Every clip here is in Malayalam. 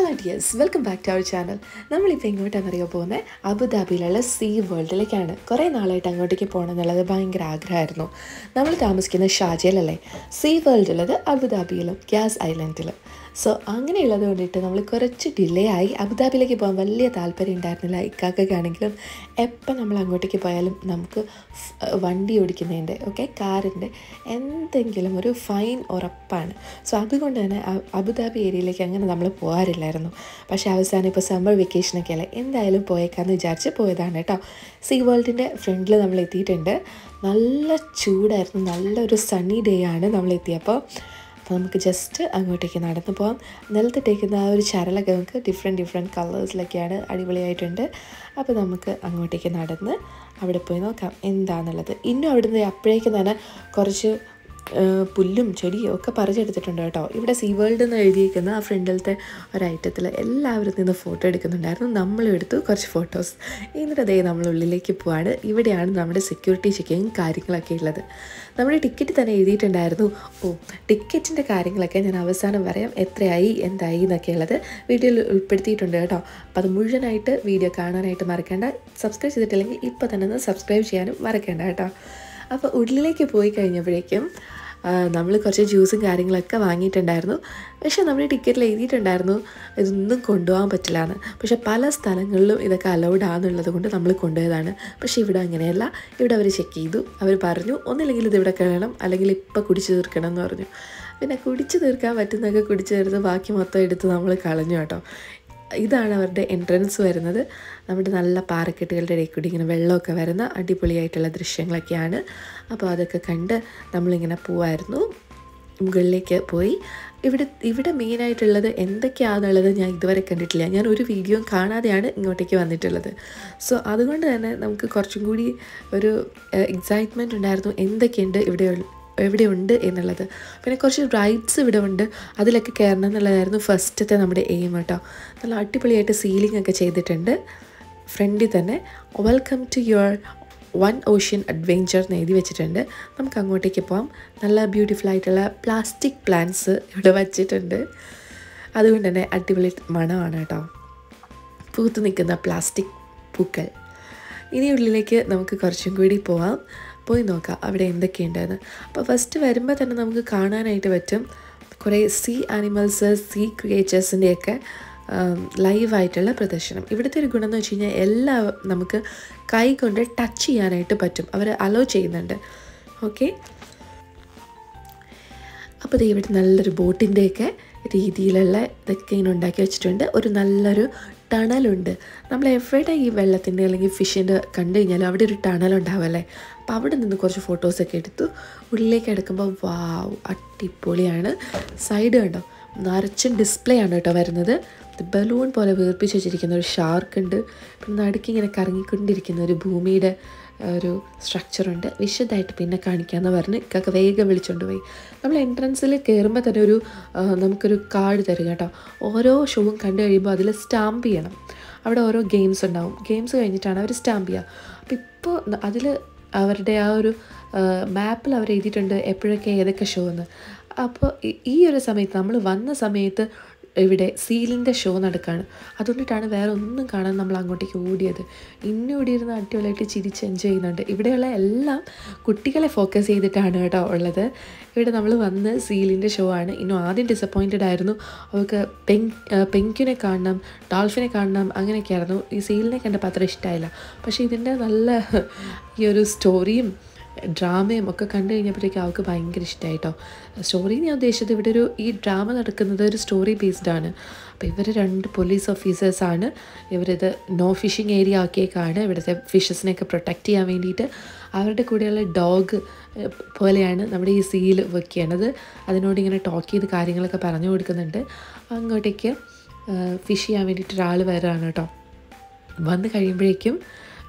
Hello dears, welcome back to our channel. നമ്മളിപ്പോൾ ഇങ്ങോട്ടാണ് അറിയാൻ പോകുന്നത് അബുദാബിയിലുള്ള സീ വേൾഡിലേക്കാണ്. കുറേ നാളായിട്ട് അങ്ങോട്ടേക്ക് പോകണം എന്നുള്ളത് ഭയങ്കര ആഗ്രഹമായിരുന്നു. നമ്മൾ താമസിക്കുന്നത് ഷാർജയിലല്ലേ, സീ വേൾഡുള്ളത് അബുദാബിയിലും ഗ്യാസ് ഐലൻഡിലും. സോ അങ്ങനെയുള്ളത് കൊണ്ടിട്ട് നമ്മൾ കുറച്ച് ഡിലേ ആയി. അബുദാബിയിലേക്ക് പോകാൻ വലിയ താല്പര്യം ഉണ്ടായിരുന്നില്ല ഇക്കാക്കാണെങ്കിലും. എപ്പോൾ നമ്മൾ അങ്ങോട്ടേക്ക് പോയാലും നമുക്ക് വണ്ടി ഓടിക്കുന്നതിൻ്റെ കാറിൻ്റെ എന്തെങ്കിലും ഒരു ഫൈൻ ഉറപ്പാണ്. സോ അതുകൊണ്ട് തന്നെ അബുദാബി ഏരിയയിലേക്ക് അങ്ങനെ നമ്മൾ പോകാറില്ലായിരുന്നു. പക്ഷേ അവസാനം ഇപ്പോൾ സമ്മർ വെക്കേഷനൊക്കെ അല്ലേ, എന്തായാലും പോയേക്കാമെന്ന് വിചാരിച്ച് പോയതാണ് കേട്ടോ. സീ വേൾഡിൻ്റെ ഫ്രണ്ടിൽ നമ്മൾ എത്തിയിട്ടുണ്ട്. നല്ല ചൂടായിരുന്നു, നല്ലൊരു സണ്ണി ഡേ ആണ് നമ്മൾ എത്തിയപ്പോൾ. അപ്പോൾ നമുക്ക് ജസ്റ്റ് അങ്ങോട്ടേക്ക് നടന്നു പോകാം. നിലത്തിട്ടേക്കുന്ന ആ ഒരു ചരലൊക്കെ നമുക്ക് ഡിഫറെൻറ്റ് കളേഴ്സിലൊക്കെയാണ്, അടിപൊളിയായിട്ടുണ്ട്. അപ്പോൾ നമുക്ക് അങ്ങോട്ടേക്ക് നടന്ന് അവിടെ പോയി നോക്കാം എന്താണെന്നുള്ളത്. ഇന്നും അവിടുന്ന് അപ്പോഴേക്കും തന്നെ കുറച്ച് പുല്ലും ചെടിയും ഒക്കെ പറിച്ചെടുത്തിട്ടുണ്ട് കേട്ടോ. ഇവിടെ സീ വേൾഡ് എന്ന് എഴുതിയിരിക്കുന്ന ആ ഫ്രണ്ടിലത്തെ ഒരൈറ്റത്തിൽ എല്ലാവരും നിന്ന് ഫോട്ടോ എടുക്കുന്നുണ്ടായിരുന്നു. നമ്മളും എടുത്തു കുറച്ച് ഫോട്ടോസ്. എന്നിട്ട് അതേ നമ്മൾ ഉള്ളിലേക്ക് പോവാണ്. ഇവിടെയാണ് നമ്മുടെ സെക്യൂരിറ്റി ചെക്കിങ്ങും കാര്യങ്ങളൊക്കെ ഉള്ളത്. നമ്മുടെ ടിക്കറ്റ് തന്നെ എഴുതിയിട്ടുണ്ടായിരുന്നു. ടിക്കറ്റിൻ്റെ കാര്യങ്ങളൊക്കെ ഞാൻ അവസാനം പറയാം, എത്രയായി എന്തായി എന്നൊക്കെ ഉള്ളത് വീഡിയോയിൽ ഉൾപ്പെടുത്തിയിട്ടുണ്ട് കേട്ടോ. അപ്പോൾ അത് മുഴുവനായിട്ട് വീഡിയോ കാണാനായിട്ട് മറക്കേണ്ട. സബ്സ്ക്രൈബ് ചെയ്തിട്ടില്ലെങ്കിൽ ഇപ്പോൾ തന്നെ ഒന്ന് സബ്സ്ക്രൈബ് ചെയ്യാനും മറക്കേണ്ട കേട്ടോ. അപ്പോൾ ഉള്ളിലേക്ക് പോയി കഴിഞ്ഞപ്പോഴേക്കും നമ്മൾ കുറച്ച് ജ്യൂസും കാര്യങ്ങളൊക്കെ വാങ്ങിയിട്ടുണ്ടായിരുന്നു. പക്ഷേ നമ്മുടെ ടിക്കറ്റിൽ എഴുതിയിട്ടുണ്ടായിരുന്നു ഇതൊന്നും കൊണ്ടുപോകാൻ പറ്റില്ല എന്ന്. പക്ഷേ പല സ്ഥലങ്ങളിലും ഇതൊക്കെ അലൗഡ് ആണെന്നുള്ളത് കൊണ്ട് നമ്മൾ കൊണ്ടുപോയതാണ്. പക്ഷേ ഇവിടെ അങ്ങനെയല്ല. ഇവിടെ അവർ ചെക്ക് ചെയ്തു. അവർ പറഞ്ഞു ഒന്നില്ലെങ്കിൽ ഇതിവിടെ കളയണം, അല്ലെങ്കിൽ ഇപ്പോൾ കുടിച്ചു തീർക്കണം എന്ന് പറഞ്ഞു. പിന്നെ കുടിച്ചു തീർക്കാൻ പറ്റുന്നതൊക്കെ കുടിച്ചു തീർത്ത് ബാക്കി മൊത്തം എടുത്ത് നമ്മൾ കളഞ്ഞു കേട്ടോ. ഇതാണ് അവരുടെ എൻട്രൻസ് വരുന്നത്. നമ്മുടെ നല്ല പാറക്കെട്ടുകളുടെ ഇടയിൽ കൂടി ഇങ്ങനെ വെള്ളമൊക്കെ വരുന്ന അടിപൊളിയായിട്ടുള്ള ദൃശ്യങ്ങളൊക്കെയാണ്. അപ്പോൾ അതൊക്കെ കണ്ട് നമ്മളിങ്ങനെ പോവായിരുന്നു. മുകളിലേക്ക് പോയി. ഇവിടെ മെയിനായിട്ടുള്ളത് എന്തൊക്കെയാണെന്നുള്ളത് ഞാൻ ഇതുവരെ കണ്ടിട്ടില്ല. ഞാൻ ഒരു വീഡിയോയും കാണാതെയാണ് ഇങ്ങോട്ടേക്ക് വന്നിട്ടുള്ളത്. സോ അതുകൊണ്ട് തന്നെ നമുക്ക് കുറച്ചും കൂടി ഒരു എക്സൈറ്റ്മെൻറ്റ് ഉണ്ടായിരുന്നു എന്തൊക്കെയുണ്ട് എവിടെയുണ്ട് എന്നുള്ളത്. പിന്നെ കുറച്ച് റൈഡ്സ് ഇവിടെ ഉണ്ട്, അതിലൊക്കെ കയറണം എന്നുള്ളതായിരുന്നു ഫസ്റ്റത്തെ നമ്മുടെ എയിം കേട്ടോ. നല്ല അടിപൊളിയായിട്ട് സീലിംഗ് ഒക്കെ ചെയ്തിട്ടുണ്ട്. ഫ്രണ്ടിൽ തന്നെ welcome to your one ocean adventure എന്ന് എഴുതി വെച്ചിട്ടുണ്ട്. നമുക്ക് അങ്ങോട്ടേക്ക് പോകാം. നല്ല ബ്യൂട്ടിഫുൾ ആയിട്ടുള്ള പ്ലാസ്റ്റിക് പ്ലാന്റ്സ് ഇവിടെ വച്ചിട്ടുണ്ട്. അതുകൊണ്ട് തന്നെ അടിപൊളി മണമാണ് കേട്ടോ, പൂത്ത് നിൽക്കുന്ന പ്ലാസ്റ്റിക് പൂക്കൾ. ഇനി ഉള്ളിലേക്ക് നമുക്ക് കുറച്ചും കൂടി പോവാം, പോയി നോക്കാം അവിടെ എന്തൊക്കെയുണ്ടെന്ന്. അപ്പോൾ ഫസ്റ്റ് വരുമ്പോൾ തന്നെ നമുക്ക് കാണാനായിട്ട് പറ്റും കുറേ സീ ആനിമൽസ്, സീ ക്രിയേച്ചേഴ്സിൻ്റെയൊക്കെ ലൈവായിട്ടുള്ള പ്രദർശനം. ഇവിടുത്തെ ഒരു ഗുണം എന്ന് വെച്ച് കഴിഞ്ഞാൽ എല്ലാം നമുക്ക് കൈ കൊണ്ട് ടച്ച് ചെയ്യാനായിട്ട് പറ്റും, അവർ അലോ ചെയ്യുന്നുണ്ട്. ഓക്കെ, അപ്പോൾ ഇത് ഇവിടെ നല്ലൊരു ബോട്ടിൻ്റെയൊക്കെ രീതിയിലുള്ള ഇതൊക്കെ ഇങ്ങനെ ഉണ്ടാക്കി വെച്ചിട്ടുണ്ട്. ഒരു നല്ലൊരു ടണലുണ്ട്. നമ്മൾ എവിടെ ഈ വെള്ളത്തിൻ്റെ അല്ലെങ്കിൽ ഫിഷിൻ്റെ കണ്ടു കഴിഞ്ഞാലും അവിടെ ഒരു ടണലുണ്ടാവുമല്ലേ. അപ്പോൾ അവിടെ നിന്ന് കുറച്ച് ഫോട്ടോസൊക്കെ എടുത്തു. ഉള്ളിലേക്ക് എടുക്കുമ്പോൾ വാവ്, അടിപൊളിയാണ്. സൈഡ് കണ്ടോ, നിറച്ചും ഡിസ്പ്ലേ ആണ് കേട്ടോ വരുന്നത്. ബലൂൺ പോലെ വീർപ്പിച്ച് വെച്ചിരിക്കുന്ന ഒരു ഷാർക്ക് ഉണ്ട്. പിന്നെ നടുക്ക് ഇങ്ങനെ കറങ്ങിക്കൊണ്ടിരിക്കുന്ന ഒരു ഭൂമിയുടെ ഒരു സ്ട്രക്ചറുണ്ട്. വിശദമായിട്ട് പിന്നെ കാണിക്കാമെന്ന് പറഞ്ഞ് ഇക്കൊക്കെ വേഗം വിളിച്ചുകൊണ്ട് പോയി. നമ്മൾ എൻട്രൻസിൽ കയറുമ്പോൾ തന്നെ നമുക്കൊരു കാർഡ് തരും കേട്ടോ. ഓരോ ഷോവും കണ്ടു കഴിയുമ്പോൾ അതിൽ സ്റ്റാമ്പ് ചെയ്യണം. അവിടെ ഓരോ ഗെയിംസ് ഉണ്ടാവും. ഗെയിംസ് കഴിഞ്ഞിട്ടാണ് അവർ സ്റ്റാമ്പ് ചെയ്യുക. അപ്പോൾ ഇപ്പോൾ അതിൽ അവരുടെ ആ ഒരു മാപ്പിൽ അവർ എഴുതിയിട്ടുണ്ട് എപ്പോഴൊക്കെ ഏതൊക്കെ ഷോ എന്ന്. അപ്പോൾ ഈ ഒരു സമയത്ത് നമ്മൾ വന്ന സമയത്ത് ഇവിടെ സീലിൻ്റെ ഷോ നടക്കുകയാണ്. അതുകൊണ്ടിട്ടാണ് വേറെ ഒന്നും കാണാൻ നമ്മൾ അങ്ങോട്ടേക്ക് ഓടിയത്. ഓടിയിരുന്ന് അടിപൊളിയായിട്ട് ചിരിച്ച് എൻജോയ് ചെയ്യുന്നുണ്ട്. ഇവിടെയുള്ള എല്ലാം കുട്ടികളെ ഫോക്കസ് ചെയ്തിട്ടാണ് കേട്ടോ ഉള്ളത്. ഇവിടെ നമ്മൾ വന്ന് സീലിൻ്റെ ഷോ ആണ്. ഇന്നും ആദ്യം ഡിസപ്പോയിൻറ്റഡ് ആയിരുന്നു. അവർക്ക് പെൻഗ്വിനെ കാണണം, ഡോൾഫിനെ കാണണം, അങ്ങനെയൊക്കെയായിരുന്നു. ഈ സീലിനെ കണ്ടപ്പോൾ അത്ര ഇഷ്ടമായില്ല. പക്ഷേ ഇതിൻ്റെ നല്ല ഈ ഒരു സ്റ്റോറിയും ഡ്രാമയും ഒക്കെ കണ്ടു കഴിഞ്ഞപ്പോഴേക്കും അവൾക്ക് ഭയങ്കര ഇഷ്ടമായിട്ടോ. സ്റ്റോറി ഞാൻ ഉദ്ദേശിച്ചത് ഇവിടെ ഈ ഡ്രാമ നടക്കുന്നത് ഒരു സ്റ്റോറി ബേസ്ഡ് ആണ്. അപ്പോൾ ഇവർ 2 പോലീസ് ഓഫീസേഴ്സാണ്. ഇവരിത് നോ ഫിഷിംഗ് ഏരിയ ആക്കിയേക്കാണ് ഇവിടുത്തെ ഫിഷസിനെയൊക്കെ പ്രൊട്ടക്റ്റ് ചെയ്യാൻ വേണ്ടിയിട്ട്. അവരുടെ കൂടെയുള്ള ഡോഗ് പോലെയാണ് നമ്മുടെ ഈ സീൽ വർക്ക് ചെയ്യണത്. അതിനോട് ഇങ്ങനെ ടോക്ക് ചെയ്ത് കാര്യങ്ങളൊക്കെ പറഞ്ഞു കൊടുക്കുന്നുണ്ട്. അങ്ങോട്ടേക്ക് ഫിഷ് ചെയ്യാൻ വേണ്ടിയിട്ട് ഒരാൾ വരാണ് കേട്ടോ. വന്ന് കഴിയുമ്പോഴേക്കും